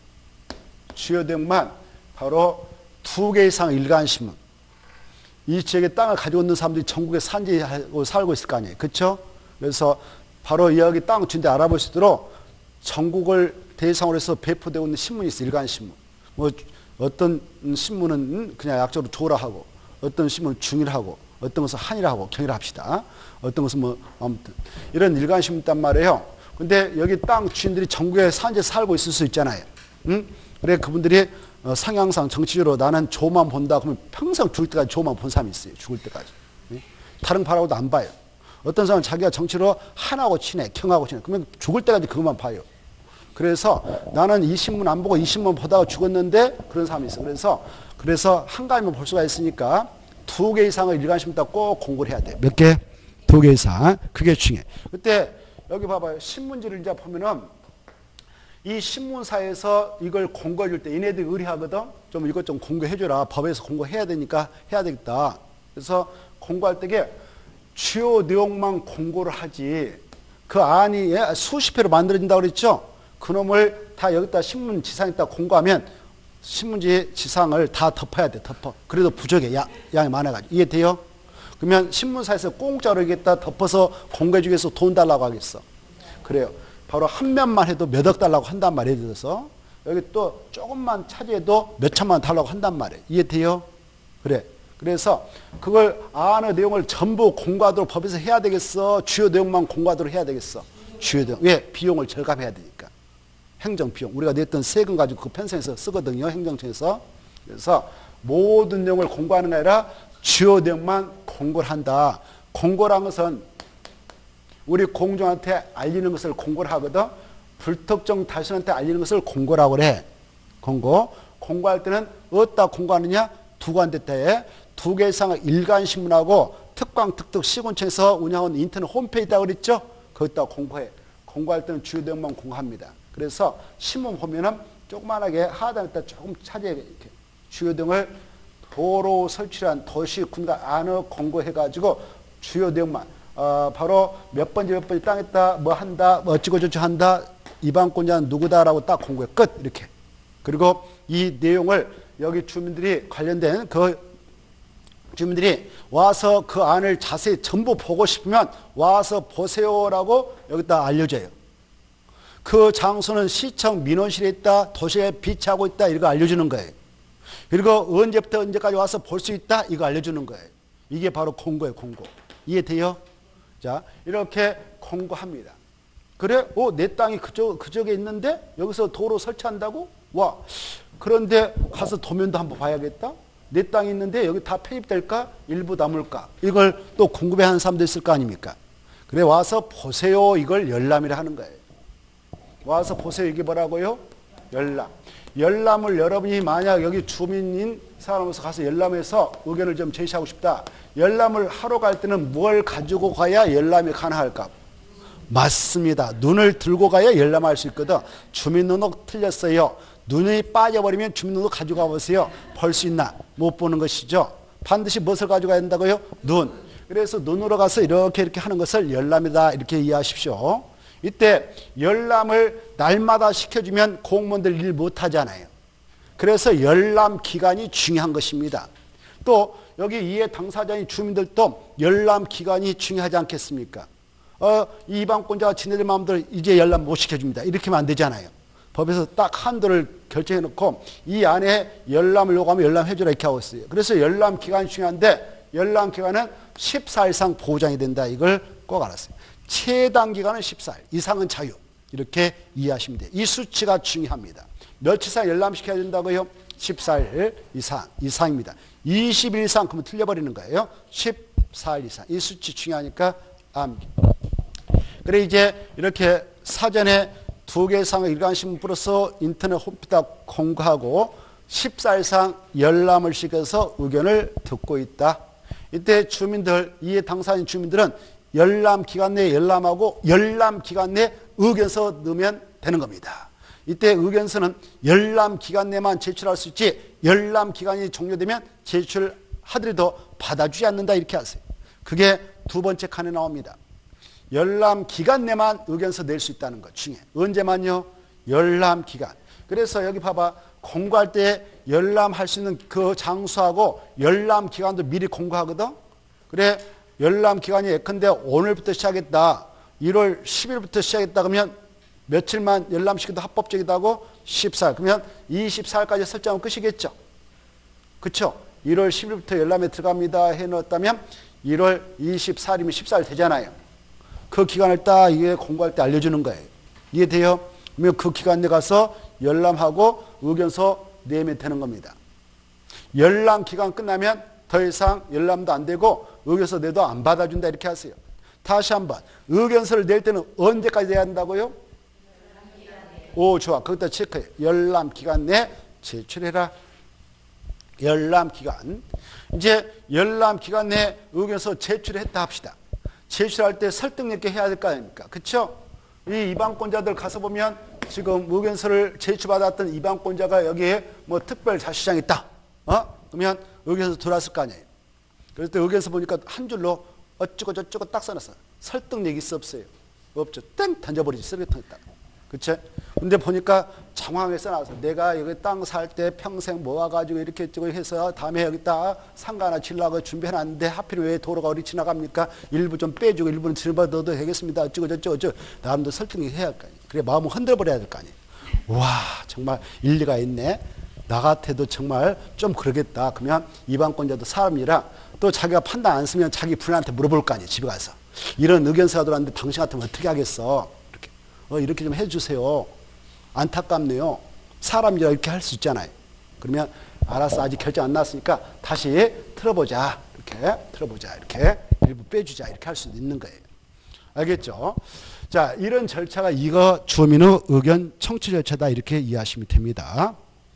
주요 내용만 바로 두 개 이상 일간신문. 이 지역에 땅을 가지고 있는 사람들이 전국에 산지하고 살고 있을 거 아니에요. 그렇죠? 그래서 바로 여기 땅 준데 알아볼 수 있도록 전국을 대상으로 해서 배포되고 있는 신문이 있어요. 일간신문. 뭐 어떤 신문은 그냥 약적으로 조라 하고 어떤 신문은 중이라 하고 어떤 것은 한이라 하고 경이라 합시다. 어떤 것은 뭐 아무튼 이런 일간신문 있단 말이에요. 근데 여기 땅 주인들이 전국에 산지에 살고 있을 수 있잖아요. 응? 그래 그분들이 어, 상향상 정치적으로 나는 조만 본다 그러면 평생 죽을 때까지 조만 본 사람이 있어요. 죽을 때까지. 응? 다른 바라고도 안 봐요. 어떤 사람은 자기가 정치로 한하고 친해, 경하고 친해. 그러면 죽을 때까지 그것만 봐요. 그래서 나는 이 신문 안 보고 이 신문 보다가 죽었는데 그런 사람이 있어. 그래서 그래서 한 가지만 볼 수가 있으니까 두 개 이상의 일간신문 꼭 공부를 해야 돼. 몇 개? 두 개 이상. 그게 중요해. 그때 여기 봐봐요. 신문지를 이제 보면은 이 신문사에서 이걸 공고해 줄 때 얘네들이 의뢰하거든. 좀 이것 좀 공고해 줘라. 법에서 공고해야 되니까 해야 되겠다. 그래서 공고할 때게 주요 내용만 공고를 하지. 그 안이 수십 회로 만들어진다고 그랬죠. 그놈을 다 여기다 신문 지상에다 공고하면 신문지 지상을 다 덮어야 돼. 덮어. 그래도 부족해. 양, 양이 많아가지고. 이해돼요? 그러면 신문사에서 공짜로 이겠다 덮어서 공고해 주기 위해서 돈 달라고 하겠어. 그래요. 바로 한 면만 해도 몇 억 달라고 한단 말이에요. 그래서 여기 또 조금만 차지해도 몇 천만 원 달라고 한단 말이에요. 이해돼요? 그래. 그래서 그걸 안의 내용을 전부 공고하도록 법에서 해야 되겠어? 주요 내용만 공고하도록 해야 되겠어? 주요 내용. 왜? 비용을 절감해야 되니까. 행정비용. 우리가 냈던 세금 가지고 그 편성해서 쓰거든요. 행정청에서. 그래서 모든 내용을 공고하는 게 아니라 주요 내용만 공고를 한다. 공고란 것은 우리 공眾한테 알리는 것을 공고를 하거든. 불특정 다수한테 알리는 것을 공고라고 그래. 공고. 공고할 때는 어디다 공고하느냐? 두관대타에 두 개 이상의 일간신문하고 특광특특 시군청에서 운영하는 인터넷 홈페이지 있다고 그랬죠? 거기다 공고해. 공고할 때는 주요 내용만 공고합니다. 그래서 신문 보면은 조그만하게 하단에다 조금 차지해 이렇게 주요 등을 도로 설치한 도시 군가 안을 공고해가지고 주요 내용만 어, 바로 몇 번째 몇 번째 땅에다 뭐 한다, 뭐 어찌고 저찌고 한다, 이방권자는 누구다라고 딱 공고해 끝 이렇게. 그리고 이 내용을 여기 주민들이 관련된 그 주민들이 와서 그 안을 자세히 전부 보고 싶으면 와서 보세요라고 여기다 알려줘요. 그 장소는 시청 민원실에 있다, 도시에 비치하고 있다 이거 알려주는 거예요. 그리고 언제부터 언제까지 와서 볼 수 있다 이거 알려주는 거예요. 이게 바로 공고예요. 공고. 이해돼요? 자, 이렇게 공고합니다. 그래? 어, 내 땅이 그쪽, 그쪽에 있는데 여기서 도로 설치한다고? 와, 그런데 가서 도면도 한번 봐야겠다. 내 땅이 있는데 여기 다 폐입될까? 일부 남을까? 이걸 또 궁금해하는 사람도 있을 거 아닙니까? 그래 와서 보세요. 이걸 열람이라 하는 거예요. 와서 보세요. 이게 뭐라고요? 열람. 열람을 여러분이 만약 여기 주민인 사람으로서 가서 열람해서 의견을 좀 제시하고 싶다. 열람을 하러 갈 때는 뭘 가지고 가야 열람이 가능할까? 맞습니다. 눈을 들고 가야 열람할 수 있거든. 주민등록 틀렸어요. 눈이 빠져버리면 주민등록 가지고 가보세요. 볼 수 있나? 못 보는 것이죠. 반드시 무엇을 가지고 가야 된다고요? 눈. 그래서 눈으로 가서 이렇게 이렇게 하는 것을 열람이다 이렇게 이해하십시오. 이때 열람을 날마다 시켜주면 공무원들 일 못하잖아요. 그래서 열람 기간이 중요한 것입니다. 또 여기 이해 당사자인 주민들도 열람 기간이 중요하지 않겠습니까? 어, 이방권자가 지네들 마음대로 이제 열람 못 시켜줍니다. 이렇게 하면 안 되잖아요. 법에서 딱 한도를 결정해 놓고 이 안에 열람을 요구하면 열람해주라 이렇게 하고 있어요. 그래서 열람 기간이 중요한데 열람 기간은 십사 일 이상 보장이 된다. 이걸 꼭 알았어요. 최단 기간은 십사 일, 이상은 자유. 이렇게 이해하시면 돼요. 이 수치가 중요합니다. 며칠 이상 열람시켜야 된다고요? 십사 일 이상, 이상입니다. 이십 일 이상 그러면 틀려버리는 거예요. 십사 일 이상. 이 수치 중요하니까 암기. 그래 이제 이렇게 사전에 두 개 이상의 일간신문 플러스 인터넷 홈페이지에 공고하고 십사 일 이상 열람을 시켜서 의견을 듣고 있다. 이때 주민들, 이해 당사자인 주민들은 열람 기간 내에 열람하고 열람 기간 내에 의견서 넣으면 되는 겁니다. 이때 의견서는 열람 기간 내만 제출할 수 있지 열람 기간이 종료되면 제출하더라도 받아주지 않는다 이렇게 하세요. 그게 두 번째 칸에 나옵니다. 열람 기간 내만 의견서 낼 수 있다는 것 중에 언제만요? 열람 기간. 그래서 여기 봐봐. 공고할 때 열람할 수 있는 그 장소하고 열람 기간도 미리 공고하거든. 그래 열람 기간이 예컨대 오늘부터 시작했다. 일월 십일부터 시작했다 그러면 며칠만 열람시켜도 합법적이다고 십사 일. 그러면 이십사 일까지 설정하면 끝이겠죠. 그렇죠? 일월 십일부터 열람에 들어갑니다 해놓았다면 일월 이십사 일이면 십사 일 되잖아요. 그 기간을 딱 이게 공고할 때 알려주는 거예요. 이해돼요? 그러면 그 기간 내 가서 열람하고 의견서 내면 되는 겁니다. 열람 기간 끝나면 더 이상 열람도 안 되고 의견서 내도 안 받아준다 이렇게 하세요. 다시 한번 의견서를 낼 때는 언제까지 내야 한다고요? 오 좋아. 거기다 체크해. 열람 기간 내 제출해라. 열람 기간. 이제 열람 기간 내 의견서 제출했다 합시다. 제출할 때 설득력 있게 해야 될 거 아닙니까? 그렇죠? 이 이방권자들 가서 보면 지금 의견서를 제출받았던 이방권자가 여기에 뭐 특별 자시장이 있다. 어? 그러면 의견서 들어왔을 거 아니에요. 그럴 때 의견서 보니까 한 줄로 어쩌고 저쩌고 딱 써놨어. 설득력 있어 없어요? 없죠. 땡 던져버리지 쓰레기통에다가. 그치? 근데 보니까 장황하게 써놔서 내가 여기 땅 살 때 평생 모아가지고 이렇게 저거 해서 다음에 여기다 상가 하나 지으려고 준비해놨는데 하필 왜 도로가 어디 지나갑니까? 일부 좀 빼주고 일부는 지어봐도 되겠습니다. 어쩌고 저쩌고 저쩌고 나름도 설득이 해야 할 거 아니에요. 그래 마음을 흔들어버려야 될 거 아니에요. 와 정말 일리가 있네. 나 같아도 정말 좀 그러겠다. 그러면 이방권자도 사람이라 또 자기가 판단 안 쓰면 자기 부인한테 물어볼 거 아니에요. 집에 가서. 이런 의견서가 들어왔는데 당신 같으면 어떻게 하겠어? 이렇게, 어, 이렇게 좀 해주세요. 안타깝네요. 사람이라 이렇게 할 수 있잖아요. 그러면 알았어. 아직 결정 안 났으니까 다시 틀어보자. 이렇게 틀어보자. 이렇게 일부 빼주자. 이렇게 할 수도 있는 거예요. 알겠죠? 자, 이런 절차가 이거 주민의 의견 청취 절차다. 이렇게 이해하시면 됩니다.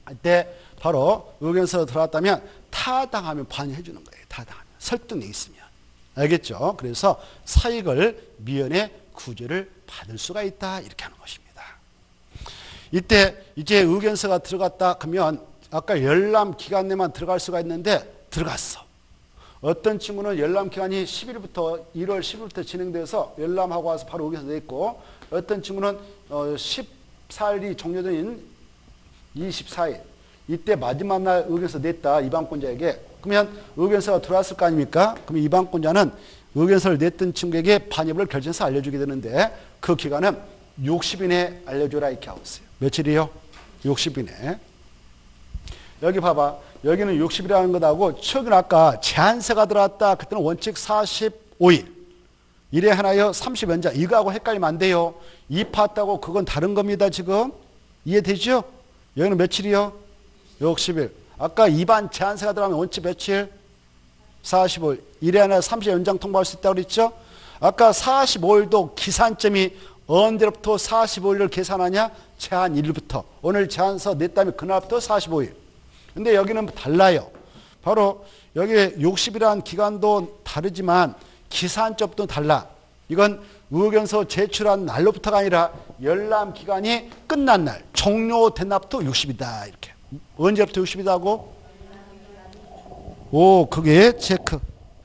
이때 바로 의견서가 들어왔다면 타당하면 반영해 주는 거예요. 타당하면. 설득력 있으면. 알겠죠? 그래서 사익을 미연에 구제를 받을 수가 있다. 이렇게 하는 것입니다. 이때 이제 의견서가 들어갔다 그러면 아까 열람 기간 내만 들어갈 수가 있는데 들어갔어. 어떤 친구는 열람 기간이 십 일부터 일월 십 일부터 진행돼서 열람하고 와서 바로 의견서 냈고, 어떤 친구는 십사 일이 종료된 이십사 일 이때 마지막 날 의견서 냈다 이방권자에게. 그러면 의견서가 들어왔을 거 아닙니까? 그럼 이방권자는 의견서를 냈던 친구에게 반입을 결정해서 알려주게 되는데 그 기간은 육십 일 내에 알려줘라 이렇게 하고 있어요. 며칠이요? 육십 일 내에. 여기 봐봐. 여기는 육십 일이라는 것하고 최근 아까 제한서가 들어왔다. 그때는 원칙 사십오 일. 일에 하나요 삼십 연장. 이거하고 헷갈리면 안 돼요. 이 파트하고 그건 다른 겁니다. 지금. 이해되죠? 여기는 며칠이요? 육십 일. 아까 입안 제한서가 들어가면 원칙 며칠? 사십오 일. 일에 하나 삼십 연장 통보할 수 있다고 그랬죠? 아까 사십오 일도 기산점이 언제부터 사십오 일을 계산하냐? 제한 일부터. 오늘 제한서 냈다면 그날부터 사십오 일. 근데 여기는 달라요. 바로 여기 육십 일이라는 기간도 다르지만 기산점도 달라. 이건 의견서 제출한 날로부터가 아니라 열람 기간이 끝난 날, 종료된 날부터 육십 일이다. 이렇게. 언제부터 육십 일이라고? 오, 그게 체크.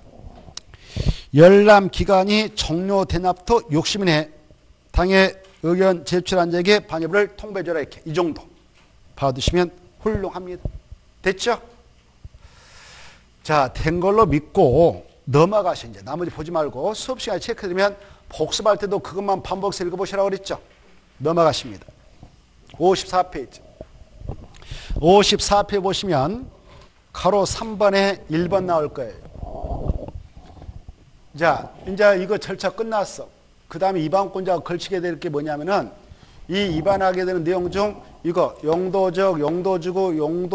열람 기간이 종료된 날부터 육십 일 내에 당해 의견 제출한 자에게 반입을 통보해줘라. 이렇게. 이 정도 받으시면 훌륭합니다. 됐죠? 자, 된 걸로 믿고 넘어가시. 이제 나머지 보지 말고 수업 시간에 체크되면 복습할 때도 그것만 반복해서 읽어보시라고 그랬죠? 넘어가십니다. 오십사 페이지. 오십사 페이지 보시면 가로 삼 번에 일 번 나올 거예요. 자, 이제 이거 절차 끝났어. 그 다음에 입안권자가 걸치게 될 게 뭐냐면은 이 입안하게 되는 내용 중 이거 용도적, 용도지구,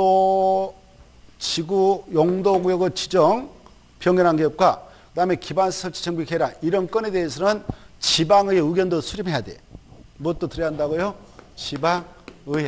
용도지구, 용도구역의 지정, 변경한 개업과 그 다음에 기반 설치 정비 계량 이런 건에 대해서는 지방의 의견도 수렴해야 돼. 무엇도 드려야 한다고요? 지방의회.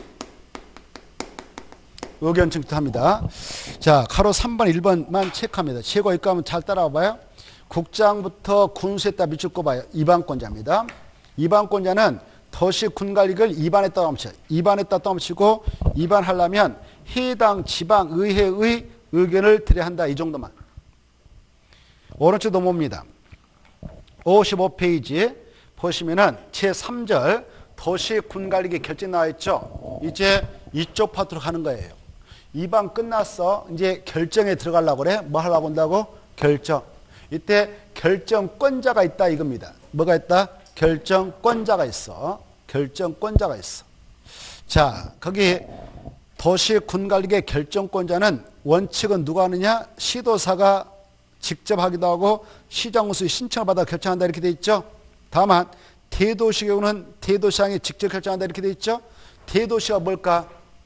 의견 청취합니다. 자, 가로 삼 번, 일 번만 체크합니다. 최고 이거 하면 잘 따라와 봐요. 국장부터 군수에 따라 미칠 거 봐요. 입안권자입니다. 입안권자는 도시 군관리를 입안했다 넘치고 입안했다 넘치고 입안하려면 해당 지방의회의 의견을 드려야 한다. 이 정도만. 오른쪽 넘어옵니다. 오십오 페이지 보시면은 제삼 절 도시 군관리계 결정 나와 있죠. 이제 이쪽 파트로 가는 거예요. 입안 끝났어. 이제 결정에 들어가려고 그래. 뭐 하려고 한다고? 결정. 이때 결정권자가 있다 이겁니다. 뭐가 있다? 결정권자가 있어. 결정권자가 있어. 자, 거기 도시군관리계 결정권자는 원칙은 누가 하느냐? 시도사가 직접 하기도 하고 시장군수의 신청을 받아 결정한다 이렇게 돼 있죠. 다만 대도시 경우는 대도시장이 직접 결정한다 이렇게 돼 있죠. 대도시가 뭘까?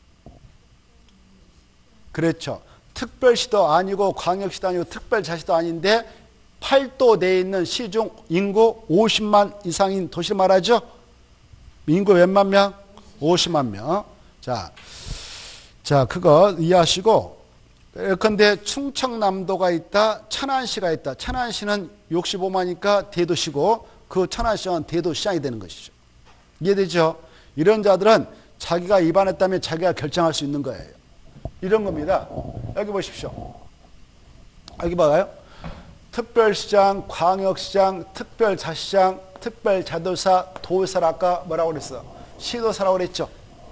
그렇죠. 특별시도 아니고 광역시도 아니고 특별자치도 아닌데 팔 도 내에 있는 시 중 인구 오십만 이상인 도시를 말하죠. 인구 몇만 명? 오십만 명. 자, 자 그거 이해하시고 예컨대 충청남도가 있다. 천안시가 있다. 천안시는 육십오만이니까 대도시고 그 천안시는 대도시장이 되는 것이죠. 이해되죠? 이런 자들은 자기가 입안했다면 자기가 결정할 수 있는 거예요. 이런 겁니다. 여기 보십시오. 여기 봐요. 특별시장, 광역시장, 특별자치장, 특별자도사, 도의사를 아까 뭐라고 그랬어? 시도사라고 그랬죠.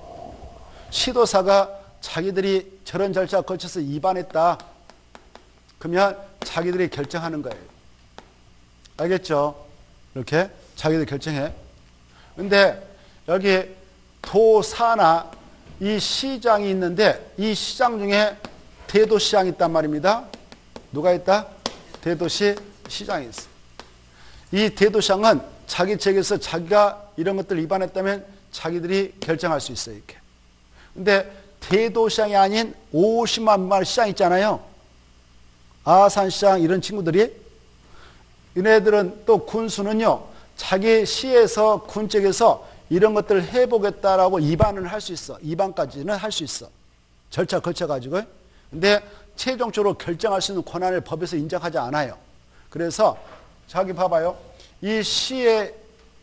시도사가 자기들이 저런 절차에 거쳐서 입안했다. 그러면 자기들이 결정하는 거예요. 알겠죠? 이렇게 자기들이 결정해. 근데 여기 도사나 이 시장이 있는데 이 시장 중에 대도시장이 있단 말입니다. 누가 있다? 대도시 시장이 있어. 이 대도시장은 자기 지역에서 자기가 이런 것들을 위반했다면 자기들이 결정할 수 있어요. 이렇게. 근데 대도시장이 아닌 오십만 마리 시장 있잖아요. 아산시장 이런 친구들이. 얘네들은 또 군수는요. 자기 시에서 군 쪽에서 이런 것들을 해보겠다라고 입안을 할 수 있어. 입안까지는 할 수 있어. 절차 거쳐가지고. 근데 최종적으로 결정할 수 있는 권한을 법에서 인정하지 않아요. 그래서 자기 봐봐요. 이 시의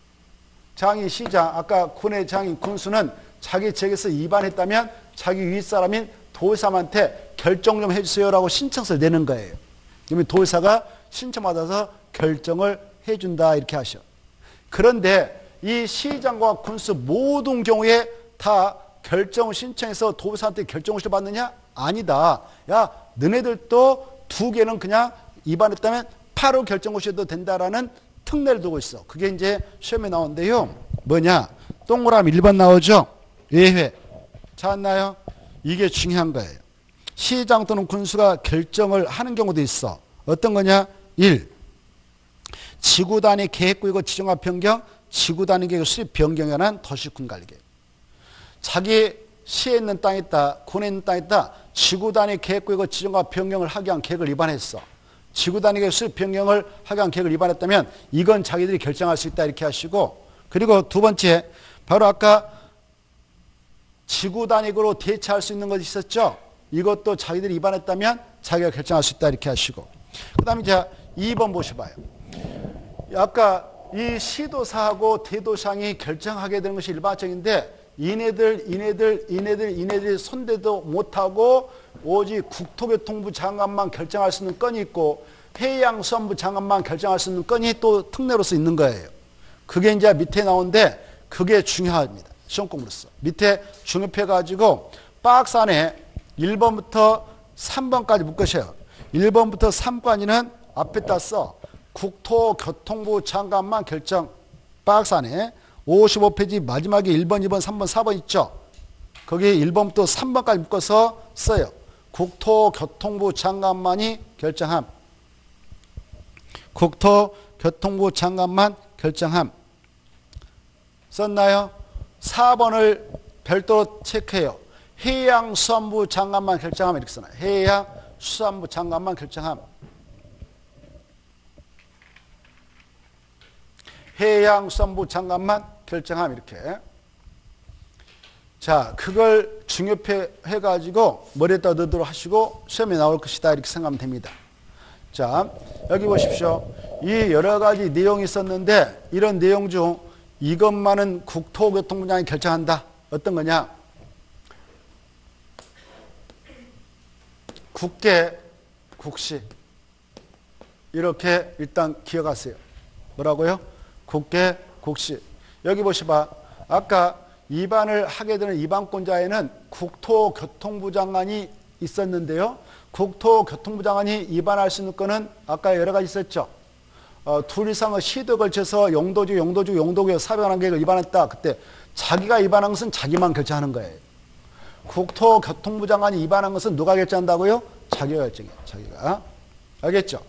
장이 시장, 아까 군의 장인 군수는 자기 지역에서 입안했다면 자기 윗사람인 도의사한테 결정 좀 해주세요라고 신청서를 내는 거예요. 그러면 도의사가 신청받아서 결정을 해준다 이렇게 하셔. 그런데 이 시장과 군수 모든 경우에 다 결정을 신청해서 도의사한테 결정을 받느냐? 아니다. 야, 너네들도 두 개는 그냥 입안했다면 바로 결정을 해도 된다라는 특례를 두고 있어. 그게 이제 시험에 나오는데요. 뭐냐? 동그라미 일 번 나오죠? 예외. 찾았나요? 이게 중요한 거예요. 시장 또는 군수가 결정을 하는 경우도 있어. 어떤 거냐? 일. 지구 단위 계획구역의 지정화 변경, 지구 단위 계획 수립 변경에 관한 도시군 관리계획. 자기 시에 있는 땅이 있다, 군에 있는 땅이 있다, 지구 단위 계획구역의 지정화 변경을 하기 위한 계획을 위반했어. 지구 단위 계획 수립 변경을 하기 위한 계획을 위반했다면 이건 자기들이 결정할 수 있다 이렇게 하시고, 그리고 두 번째, 바로 아까 지구 단위로 대체할 수 있는 것이 있었죠. 이것도 자기들이 위반했다면 자기가 결정할 수 있다 이렇게 하시고, 그 다음에 이제 이 번 보셔봐요. 아까 이 시도사하고 대도시장이 결정하게 되는 것이 일반적인데 이네들 이네들 이네들 이네들이 손대도 못하고 오직 국토교통부 장관만 결정할 수 있는 건이 있고 해양수산부 장관만 결정할 수 있는 건이 또 특례로서 있는 거예요. 그게 이제 밑에 나오는데 그게 중요합니다. 시험 공부로서. 밑에 중립해가지고 박스 안에 일 번부터 삼 번까지 묶으셔요. 일 번부터 삼까지는 앞에다 써. 국토교통부 장관만 결정. 박스 안에 오십오 페이지 마지막에 일 번, 이 번, 삼 번, 사 번 있죠. 거기 일 번부터 삼 번까지 묶어서 써요. 국토교통부 장관만이 결정함. 국토교통부 장관만 결정함. 썼나요? 사 번을 별도로 체크해요. 해양수산부 장관만 결정함 이렇게 써놔요. 해양수산부 장관만 결정함. 해양수산부 장관만 결정함 이렇게. 자, 그걸 중요해 해가지고 머리에다 넣도록 하시고 시험에 나올 것이다 이렇게 생각하면 됩니다. 자, 여기 보십시오. 이 여러 가지 내용이 있었는데 이런 내용 중 이것만은 국토교통부장이 결정한다. 어떤 거냐? 국계, 국시. 이렇게 일단 기억하세요. 뭐라고요? 국계, 국시. 여기 보시봐. 아까 입안을 하게 되는 입안권자에는 국토교통부 장관이 있었는데요. 국토교통부 장관이 입안할 수 있는 거는 아까 여러 가지 있었죠. 어, 둘 이상의 시도에 걸쳐서 용도주, 용도주, 용도구역 사변한 계획을 위반했다. 그때 자기가 위반한 것은 자기만 결정하는 거예요. 국토교통부 장관이 위반한 것은 누가 결정한다고요? 자기가 결정해요. 자기가. 알겠죠?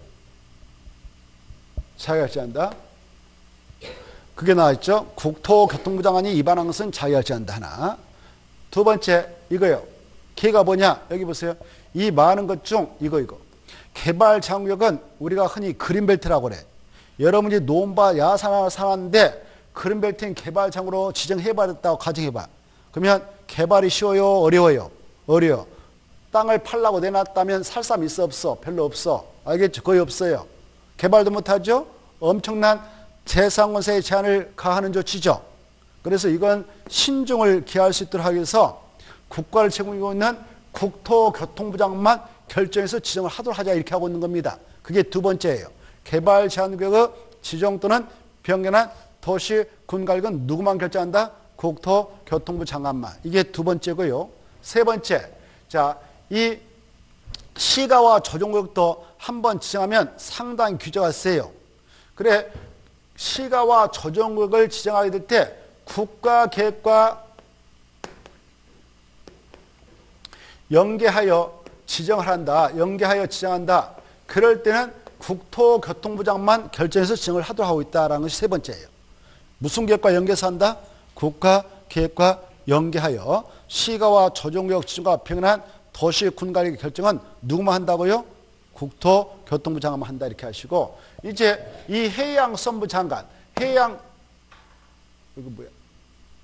자기가 결정한다. 그게 나와있죠. 국토교통부 장관이 위반한 것은 자기가 결정한다. 하나. 두 번째 이거요. 걔가 뭐냐? 여기 보세요. 이 많은 것 중 이거 이거. 개발장구역은 우리가 흔히 그린벨트라고 그래. 여러분이 논바 야산을 살았는데 그린벨트는 개발장으로 지정해버렸다고 가정해봐. 그러면 개발이 쉬워요? 어려워요? 어려워. 땅을 팔라고 내놨다면 살 사람 있어? 없어? 별로 없어. 알겠죠? 거의 없어요. 개발도 못하죠? 엄청난 재산권세의 제한을 가하는 조치죠. 그래서 이건 신중을 기할 수 있도록 하기 위해서 국가를 책임지고 있는 국토교통부 장관만 결정해서 지정을 하도록 하자 이렇게 하고 있는 겁니다. 그게 두 번째예요. 개발 제한구역의 지정 또는 변경한 도시 군관리는 누구만 결정한다? 국토교통부 장관만. 이게 두 번째고요. 세 번째, 자, 이 시가와 조정구역도 한번 지정하면 상당히 규제가 세요. 그래, 시가와 조정구역을 지정하게 될 때 국가계획과 연계하여 지정을 한다. 연계하여 지정한다. 그럴 때는 국토교통부 장만 결정해서 지정을 하도록 하고 있다는 것이 세 번째예요. 무슨 계획과 연계해서 한다? 국가계획과 연계하여 시가와 조정구역 지정과 병행한 도시 군관리 결정은 누구만 한다고요? 국토교통부 장관만 한다 이렇게 하시고, 이제 이 해양수산부 장관, 해양 이거 뭐야?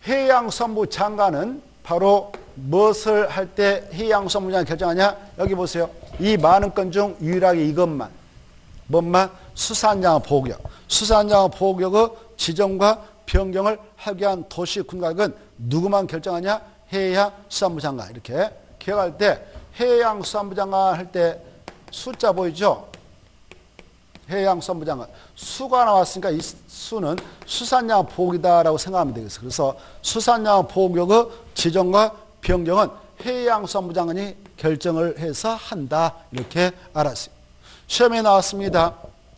해양수산부 장관은 바로 무엇을 할 때 해양수산부 장관이 결정하냐? 여기 보세요. 이 많은 건 중 유일하게 이것만. 뭔만? 수산장어 보호구역. 수산장어 보호구역의 지정과 변경을 하기 위한 도시 군각은 누구만 결정하냐? 해양수산부 장관. 이렇게 기억할 때 해양수산부 장관 할 때 숫자 보이죠? 해양수산부 장관. 수가 나왔으니까 이 수는 수산장어 보호구역이다라고 생각하면 되겠어요. 그래서 수산장어 보호구역의 지정과 변경은 해양수산부 장관이 결정을 해서 한다. 이렇게 알았어요. 시험에 나왔습니다.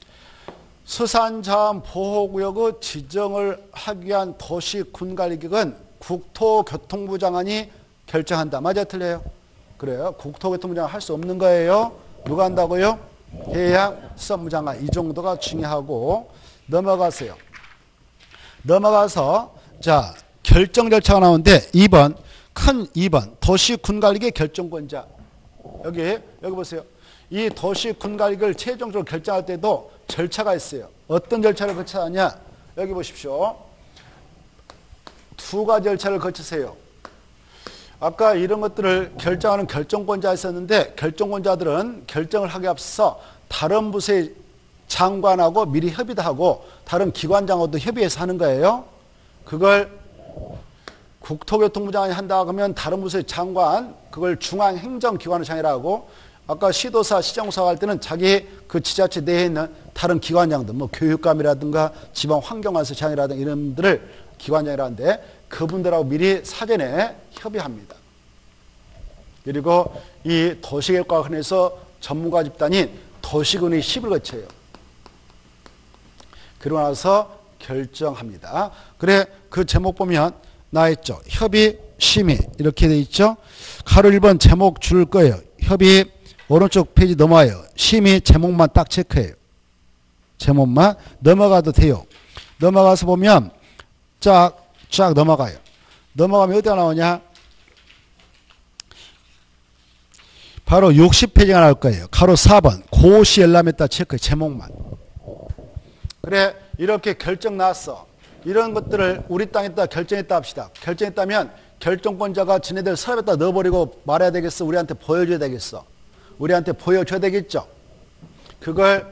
수산자원 보호구역의 지정을 하기 위한 도시군관리기구는 국토교통부 장관이 결정한다. 맞아요? 틀려요? 그래요. 국토교통부 장관 할 수 없는 거예요. 누가 한다고요? 해양수산부 장관. 이 정도가 중요하고 넘어가세요. 넘어가서 자 결정 절차가 나오는데 이 번 큰 이 번 도시군관리기 결정권자. 여기 여기 보세요. 이 도시군관리기를 최종적으로 결정할 때도 절차가 있어요. 어떤 절차를 거쳐야 하냐? 여기 보십시오. 두 가지 절차를 거치세요. 아까 이런 것들을 결정하는 결정권자가 있었는데 결정권자들은 결정을 하기 앞서 다른 부서의 장관하고 미리 협의도 하고 다른 기관장하고도 협의해서 하는 거예요. 그걸 국토교통부 장관이 한다 그러면 다른 부서의 장관, 그걸 중앙행정기관의 장이라고 하고 아까 시도사, 시정사 할 때는 자기 그 지자체 내에 있는 다른 기관장들, 뭐 교육감이라든가 지방환경관서 장이라든가 이런 분들을 기관장이라는데 그분들하고 미리 사전에 협의합니다. 그리고 이 도시계획과 관련해서 전문가 집단인 도시군이 협의를 거쳐요. 그러고 나서 결정합니다. 그래 그 제목 보면 나있죠. 협의, 심의 이렇게 돼 있죠. 가로 일 번 제목 줄 거예요. 협의 오른쪽 페이지 넘어와요. 심의 제목만 딱 체크해요. 제목만 넘어가도 돼요. 넘어가서 보면 쫙 쫙 넘어가요. 넘어가면 어디가 나오냐? 바로 육십 페이지가 나올 거예요. 가로 사 번 고시 열람했다 체크 제목만. 그래 이렇게 결정 났어. 이런 것들을 우리 땅에다 결정했다 합시다. 결정했다면 결정권자가 지네들 서랍에다 넣어버리고 말해야 되겠어? 우리한테 보여줘야 되겠어? 우리한테 보여줘야 되겠죠? 그걸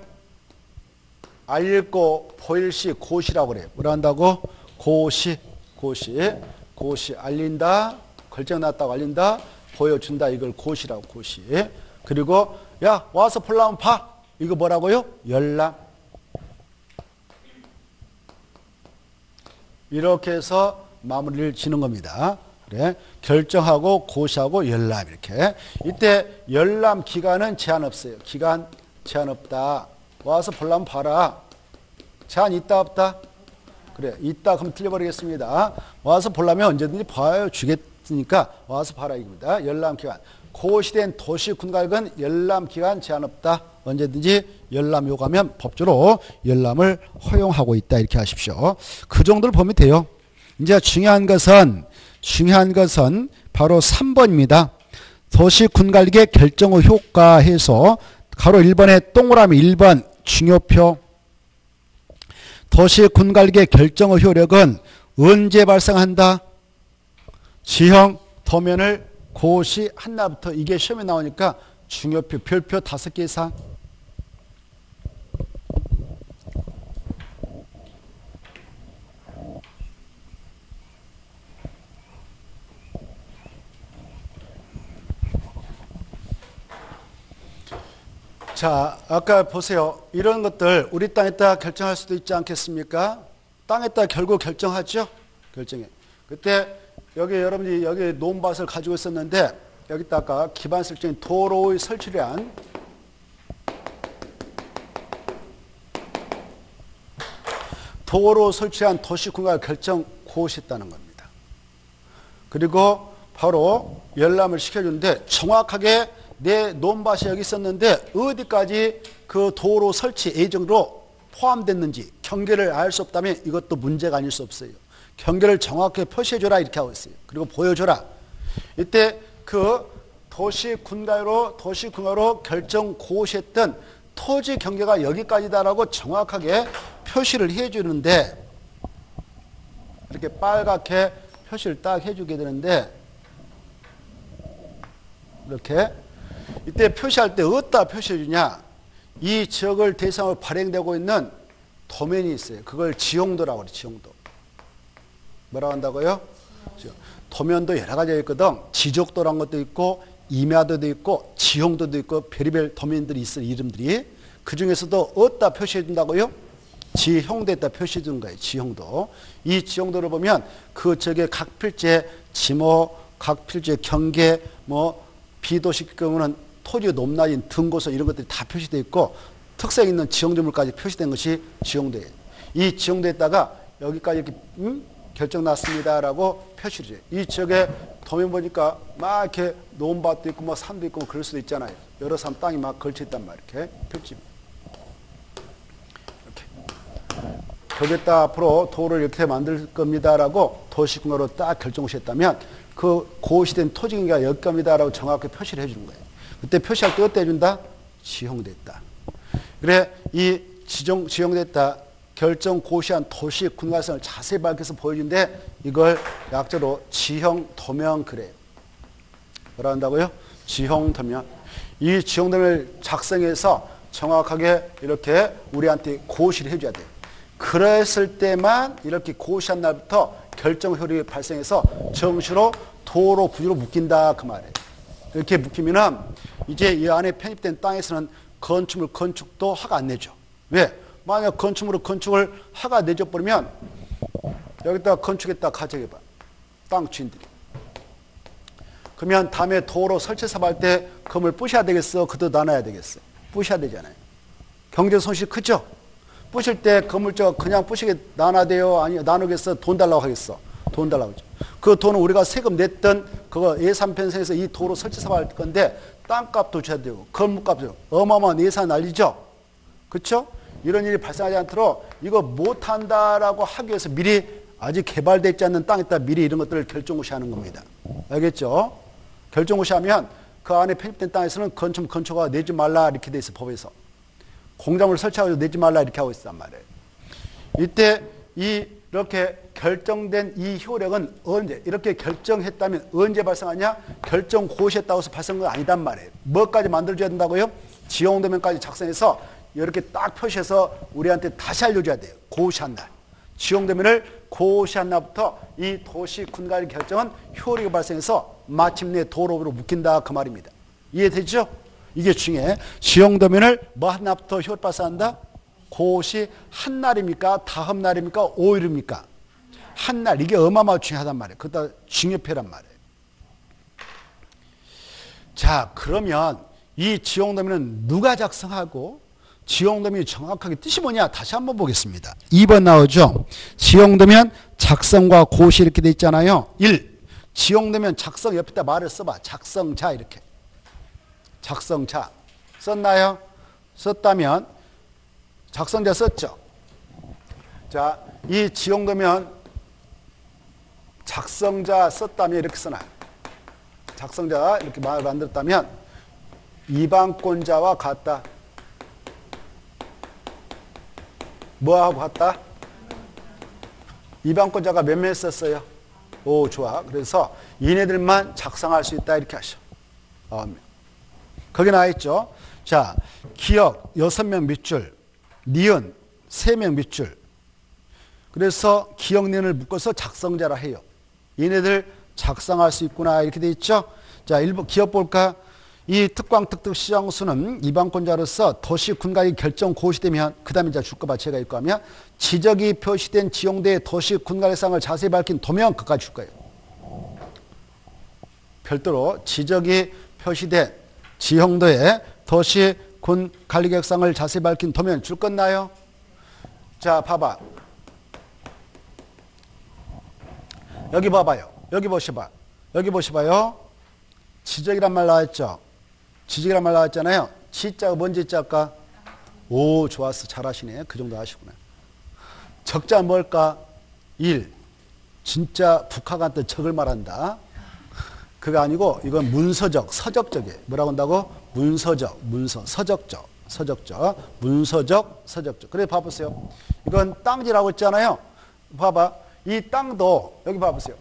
알고 보일시 고시라고 그래요. 뭐라 한다고? 고시, 고시, 고시. 알린다, 결정 났다고 알린다, 보여준다. 이걸 고시라고, 고시. 그리고 야 와서 볼라면 봐. 이거 뭐라고요? 열람. 이렇게 해서 마무리를 지는 겁니다. 그래. 결정하고 고시하고 열람 이렇게. 이때 열람 기간은 제한 없어요. 기간 제한 없다. 와서 볼라면 봐라. 제한 있다 없다? 그래. 있다 그럼 틀려버리겠습니다. 와서 볼라면 언제든지 봐요. 주겠으니까 와서 봐라 이겁니다. 열람 기간. 고시된 도시군각은 열람 기간 제한 없다. 언제든지 열람 요구하면 법적으로 열람을 허용하고 있다. 이렇게 하십시오. 그 정도를 보면 돼요. 이제 중요한 것은 중요한 것은 바로 삼 번입니다. 도시군관리계 결정의 효과 해서 가로 일 번에 동그라미 일 번 중요표. 도시군관리계 결정의 효력은 언제 발생한다? 지형 도면을 고시한 날부터. 이게 시험에 나오니까 중요표 별표 다섯 개 이상. 자, 아까 보세요. 이런 것들 우리 땅에다 결정할 수도 있지 않겠습니까? 땅에다 결국 결정하죠. 결정해. 그때 여기 여러분이 여기 논밭을 가지고 있었는데 여기다가 기반 설정인 도로의 설치를 위한 도로 설치한 도시군각 결정 고시했다는 겁니다. 그리고 바로 열람을 시켜주는데 정확하게 내 논밭이 여기 있었는데 어디까지 그 도로 설치 예정으로 포함됐는지 경계를 알 수 없다면 이것도 문제가 아닐 수 없어요. 경계를 정확하게 표시해줘라 이렇게 하고 있어요. 그리고 보여줘라. 이때 그 도시군가로 도시군가로 결정 고시했던 토지 경계가 여기까지다라고 정확하게 표시를 해주는데 이렇게 빨갛게 표시를 딱 해주게 되는데 이렇게 이때 표시할 때 어디다 표시해주냐? 이 지역을 대상으로 발행되고 있는 도면이 있어요. 그걸 지용도라고 그래요. 지용도. 뭐라고 한다고요? 도면도 여러 가지가 있거든. 지적도라는 것도 있고 임야도도 있고 지용도도 있고 별의별 도면들이 있어요. 이름들이. 그 중에서도 어디다 표시해 준다고요? 지형도에다 표시해 주는 거예요. 지형도. 이 지형도를 보면 그 지역의 각 필지의 지모, 각 필지의 경계, 뭐 비도시 경우는 토지 높낮이 등고서 이런 것들이 다 표시되어 있고 특색 있는 지형지물까지 표시된 것이 지형도예요. 이 지형도에다가 여기까지 이렇게 음? 결정 났습니다라고 표시를 해요. 이 지역에 도면 보니까 막 이렇게 논밭도 있고 뭐 산도 있고 뭐 그럴 수도 있잖아요. 여러 산 땅이 막 걸쳐 있단 말이에요. 이렇게 필지. 이렇게. 거기에다 앞으로 도를 이렇게 만들 겁니다라고 도시공사로 딱 결정하셨다면 그 고시된 토지경계가 여기입니다라고 정확하게 표시를 해주는 거예요. 그때 표시할 때 어때 해준다? 지형됐다. 그래 이 지정, 지형됐다. 결정 고시한 도시 군가성을 자세히 밝혀서 보여준데 이걸 약자로 지형 도면 그래요. 뭐라 한다고요? 지형 도면. 이 지형 도면을 작성해서 정확하게 이렇게 우리한테 고시를 해줘야 돼요. 그랬을 때만 이렇게 고시한 날부터 결정 효력이 발생해서 정시로 도로 구조로 묶인다 그 말이에요. 이렇게 묶이면은 이제 이 안에 편입된 땅에서는 건축물 건축도 허가 안 내죠. 왜? 만약 건축물로 건축을 허가 내줘버리면 여기다 건축했다 가정해봐. 땅 주인들이. 그러면 다음에 도로 설치 사업할 때 건물 부셔야 되겠어? 그도 나눠야 되겠어? 부셔야 되잖아요. 경제 손실이 크죠? 부실 때 건물 저 그냥 부시게 나눠야 돼요? 아니 나누겠어? 돈 달라고 하겠어? 돈 달라고 하죠. 그 돈은 우리가 세금 냈던 그거 예산 편성해서 이 도로 설치 사업할 건데 땅값도 줘야 되고 건물값도 어마어마한 예산 날리죠? 그렇죠? 이런 일이 발생하지 않도록 이거 못한다라고 하기 위해서 미리 아직 개발되지 않는 땅에다 미리 이런 것들을 결정고시하는 겁니다. 알겠죠? 결정고시하면 그 안에 편입된 땅에서는 건축, 건축허가 내지 말라 이렇게 돼 있어 법에서. 공장을 설치하고 내지 말라 이렇게 하고 있단 말이에요. 이때 이 이렇게 결정된 이 효력은 언제 이렇게 결정했다면 언제 발생하냐? 결정 고시했다고 해서 발생한 건 아니단 말이에요. 뭐까지 만들어줘야 된다고요? 지형도면까지 작성해서 이렇게 딱 표시해서 우리한테 다시 알려줘야 돼요. 고시한 날. 지형도면을 고시한 날부터 이 도시 군가의 결정은 효력이 발생해서 마침내 도로로 묶인다 그 말입니다. 이해되죠? 이게 중요해. 지형도면을 뭐 한 날부터 효력 발생한다? 고시 한 날입니까? 다음 날입니까? 오일입니까? 한 날. 이게 어마어마하게 중요하단 말이에요. 그다 중요표란 말이에요. 자, 그러면 이 지형도면은 누가 작성하고 지형도면이 정확하게 뜻이 뭐냐? 다시 한번 보겠습니다. 이 번 나오죠? 지형도면 작성과 고시 이렇게 돼 있잖아요. 일. 지형도면 작성 옆에다 말을 써봐. 작성자 이렇게. 작성자. 썼나요? 썼다면 작성자 썼죠? 자, 이 지형도면 작성자 썼다면 이렇게 써놔요. 작성자 이렇게 말을 만들었다면 이방권자와 같다. 뭐하고 같다? 이방권자가 몇 명 썼어요? 오, 좋아. 그래서 얘네들만 작성할 수 있다 이렇게 하셔. 아홉 명. 거기 나와 있죠. 자, 기역 여섯 명 밑줄, 니은 세 명 밑줄. 그래서 기역 니은을 묶어서 작성자라 해요. 얘네들 작성할 수 있구나 이렇게 돼 있죠. 자, 일 번 기역 볼까? 이 특광 특특 시장수는 이방권자로서 도시 군가의 결정 고시되면 그 다음에 이제 주가 받치가 있고 하면 지적이 표시된 지형대의 도시 군가의 상을 자세히 밝힌 도면 그까지 줄 거예요. 별도로 지적이 표시된 지형도의 도시 군 관리계획상을 자세히 밝힌 도면 줄 건나요? 자, 봐봐. 여기 봐봐요. 여기 보셔봐. 여기 보셔봐요. 지적이란 말 나왔죠? 지적이란 말 나왔잖아요. 지자가 뭔 지자일까? 오, 좋았어. 잘하시네. 그 정도 하시구나. 적자 뭘까? 일. 진짜 북한한테 적을 말한다. 그거 아니고 이건 문서적, 서적적이에요. 뭐라고 한다고? 문서적, 문서, 서적적, 서적적, 문서적, 서적적. 그래 봐보세요. 이건 땅지라고 했잖아요. 봐봐. 이 땅도 여기 봐보세요.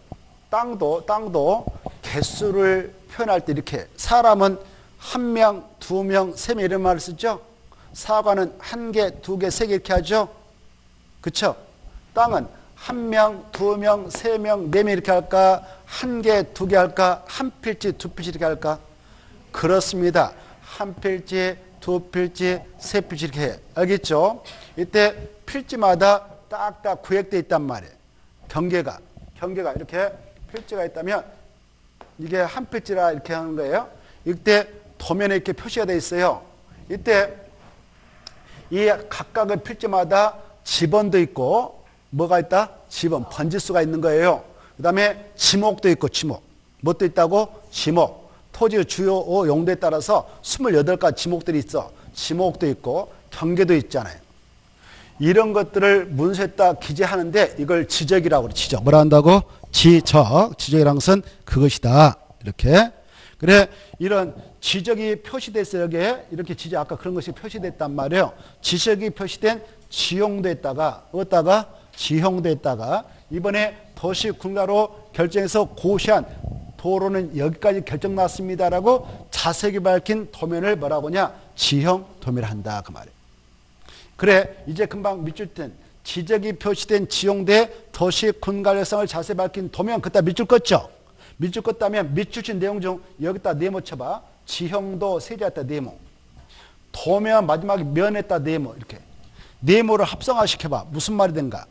땅도 땅도 개수를 표현할 때 이렇게 사람은 한 명, 두 명, 세 명 이런 말을 쓰죠. 사과는 한 개, 두 개, 세 개 이렇게 하죠. 그렇죠? 땅은 한 명, 두 명, 세 명, 네 명 이렇게 할까? 한 개, 두 개 할까? 한 필지, 두 필지 이렇게 할까? 그렇습니다. 한 필지, 두 필지, 세 필지 이렇게 해. 알겠죠? 이때 필지마다 딱딱 구획되어 있단 말이에요. 경계가. 경계가 이렇게 필지가 있다면 이게 한 필지라 이렇게 하는 거예요. 이때 도면에 이렇게 표시가 되어 있어요. 이때 이 각각의 필지마다 지번도 있고 뭐가 있다? 지번, 번지수가 있는 거예요. 그 다음에 지목도 있고 지목. 뭣도 있다고? 지목. 토지 주요 용도에 따라서 스물여덟 가지 지목들이 있어. 지목도 있고 경계도 있잖아요. 이런 것들을 문서에다 기재하는데 이걸 지적이라고 그래. 지적. 뭐라 한다고? 지적. 지적이라는 것은 그것이다. 이렇게. 그래, 이런 지적이 표시됐어요. 여기에 이렇게 지적, 아까 그런 것이 표시됐단 말이에요. 지적이 표시된 지용도에다가, 어디다가? 지형도에다가, 이번에 도시 군가로 결정해서 고시한 도로는 여기까지 결정 났습니다라고 자세히 밝힌 도면을 뭐라고 하냐? 지형 도면을 한다. 그 말이에요. 그래, 이제 금방 밑줄 땐 지적이 표시된 지용대 도시 군가력성을 자세히 밝힌 도면, 그따 밑줄 껐죠? 밑줄 껐다면 밑줄 친 내용 중 여기다 네모 쳐봐. 지형도 세제에다 네모. 도면 마지막에 면에다 네모. 이렇게. 네모를 합성화시켜봐. 무슨 말이 된가?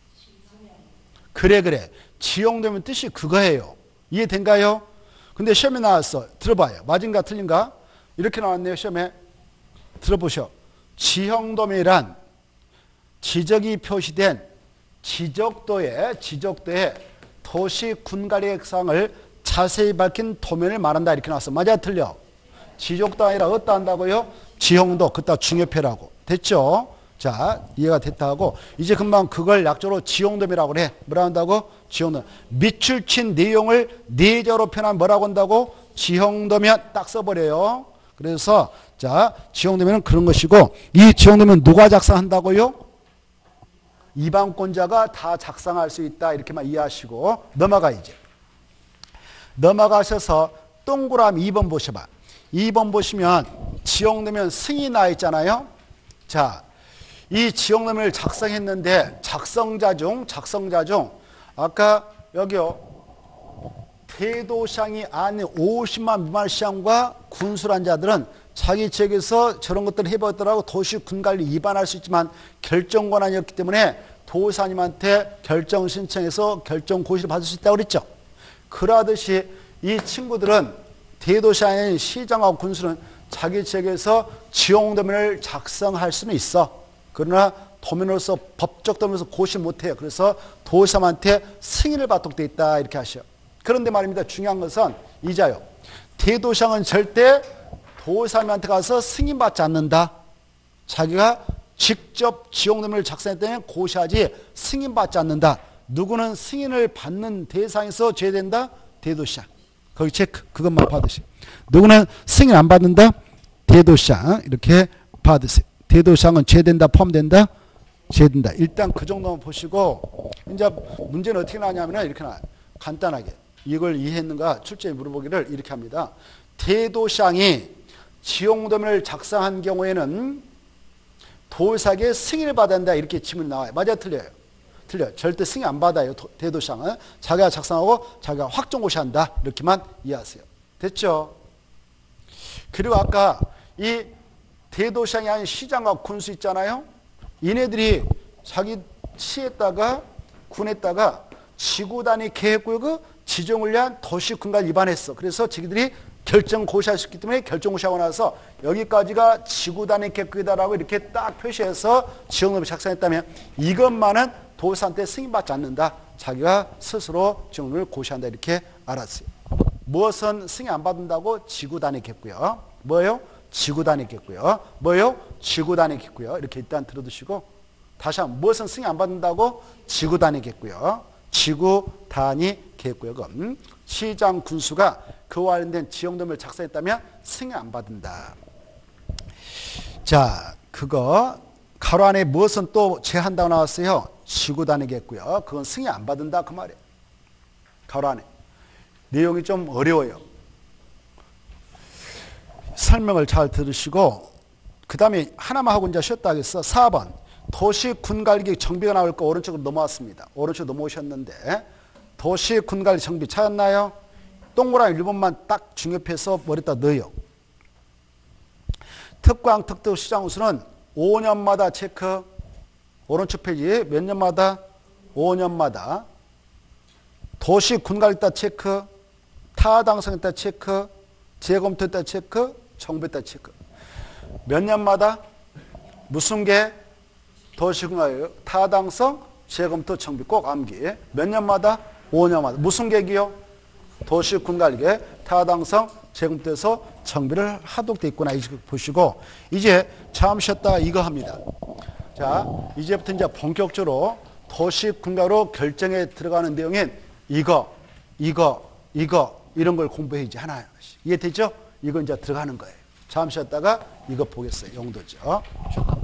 그래, 그래. 지형도면 뜻이 그거예요. 이해된가요? 근데 시험에 나왔어. 들어봐요. 맞은가 틀린가? 이렇게 나왔네요. 시험에. 들어보셔. 지형도면이란 지적이 표시된 지적도의 지적도의 도시 군가력상을 자세히 밝힌 도면을 말한다. 이렇게 나왔어. 맞아 틀려? 지적도 아니라 어디다 한다고요? 지형도. 그따 중요표라고. 됐죠? 자, 이해가 됐다 하고 이제 금방 그걸 약조로 지형도면이라고 그래. 뭐라 한다고? 지형도면. 밑줄 친 내용을 내저로 표현하면 뭐라고 한다고? 지형도면. 딱 써버려요. 그래서 자, 지형도면은 그런 것이고, 이 지형도면 누가 작성한다고요? 이방권자가 다 작성할 수 있다. 이렇게만 이해하시고 넘어가. 이제 넘어가셔서 동그라미 이 번 보셔봐. 이 번 보시면 지형도면 승인이 나 있잖아요. 자, 이 지형도면을 작성했는데 작성자 중 작성자 중 아까 여기요, 대도시장이 아닌 오십만 미만 시장과 군수란 자들은 자기 지역에서 저런 것들을 해보더라고 도시 군관리 위반할 수 있지만 결정 권한이었기 때문에 도사님한테 결정 신청해서 결정 고시를 받을 수 있다고 그랬죠. 그러듯이 이 친구들은 대도시장인 시장하고 군수는 자기 지역에서 지형도면을 작성할 수는 있어. 그러나 도면으로서 법적 도면으로서 고시 못해요. 그래서 도사님한테 승인을 받도록 돼 있다. 이렇게 하셔. 그런데 말입니다. 중요한 것은 이자요. 대도시장은 절대 도사님한테 가서 승인받지 않는다. 자기가 직접 지형도면을 작성했다면 고시하지 승인받지 않는다. 누구는 승인을 받는 대상에서 제외된다? 대도시장. 거기 체크. 그것만 받으세요. 누구는 승인 안 받는다? 대도시장. 이렇게 받으세요. 대도시장은 제외된다? 포함된다? 제외된다. 일단 그 정도만 보시고 이제 문제는 어떻게 나냐면 이렇게 나와요. 간단하게. 이걸 이해했는가 출제에 물어보기를 이렇게 합니다. 대도시장이 지형도면을 작성한 경우에는 도사에게 승인을 받아야 한다. 이렇게 질문이 나와요. 맞아 틀려요? 틀려요. 절대 승인 안 받아요. 대도시장은. 자기가 작성하고 자기가 확정고시한다. 이렇게만 이해하세요. 됐죠? 그리고 아까 이 대도시장이 아닌 시장과 군수 있잖아요. 이네들이 자기 시에다가 군에다가 지구 단위 계획구역의 지정을 위한 도시 군관 위반했어. 그래서 자기들이 결정 고시할 수 있기 때문에 결정 고시하고 나서 여기까지가 지구 단위 계획구역이다라고 이렇게 딱 표시해서 지형도면을 작성했다면 이것만은 도사한테 승인받지 않는다. 자기가 스스로 지형도면을 고시한다. 이렇게 알았어요. 무엇은 승인 안 받는다고? 지구 단위 계획구역. 뭐예요? 지구 단위 계획구역. 뭐예요? 지구 단위 계획구역. 이렇게 일단 들어두시고 다시 한번 무엇은 승인 안 받는다고? 지구 단위 계획구역. 지구 단위 계획구역은 시장 군수가 그와 관련된 지형도면을 작성했다면 승인 안 받는다. 자, 그거 가로 안에 무엇은 또 제한다고 나왔어요? 지구 단위 계획구역. 그건 승인 안 받는다 그 말이에요. 가로 안에. 내용이 좀 어려워요. 설명을 잘 들으시고 그 다음에 하나만 하고 이제 쉬었다 하겠어. 사 번 도시 군관리 정비가 나올 거 오른쪽으로 넘어왔습니다. 오른쪽으로 넘어오셨는데 도시 군관리 정비 찾았나요? 동그라미 일 번만 딱 중엽해서 머리에다 넣어요. 특광 특도 시장 우수는 오 년마다 체크. 오른쪽 페이지 몇 년마다? 오 년마다. 도시 군관리 따 체크. 타당성 따 체크. 재검토 따 체크. 정비 따 체크. 몇 년마다? 무슨 게? 도시 군관리 타당성 재검토 정비 꼭 암기. 몇 년마다? 오 년마다. 무슨 계기요? 도시 군관리계 타당성 재검토해서 정비를 하도록 되어 있구나. 이거 보시고 이제 잠 쉬었다가 이거 합니다. 자, 이제부터 이제 본격적으로 도시 군관리로 결정에 들어가는 내용인 이거, 이거, 이거 이런 걸 공부해야지 하나. 이해되죠? 이거 이제 들어가는 거예요. 잠 쉬었다가 이거 보겠어요. 용도죠.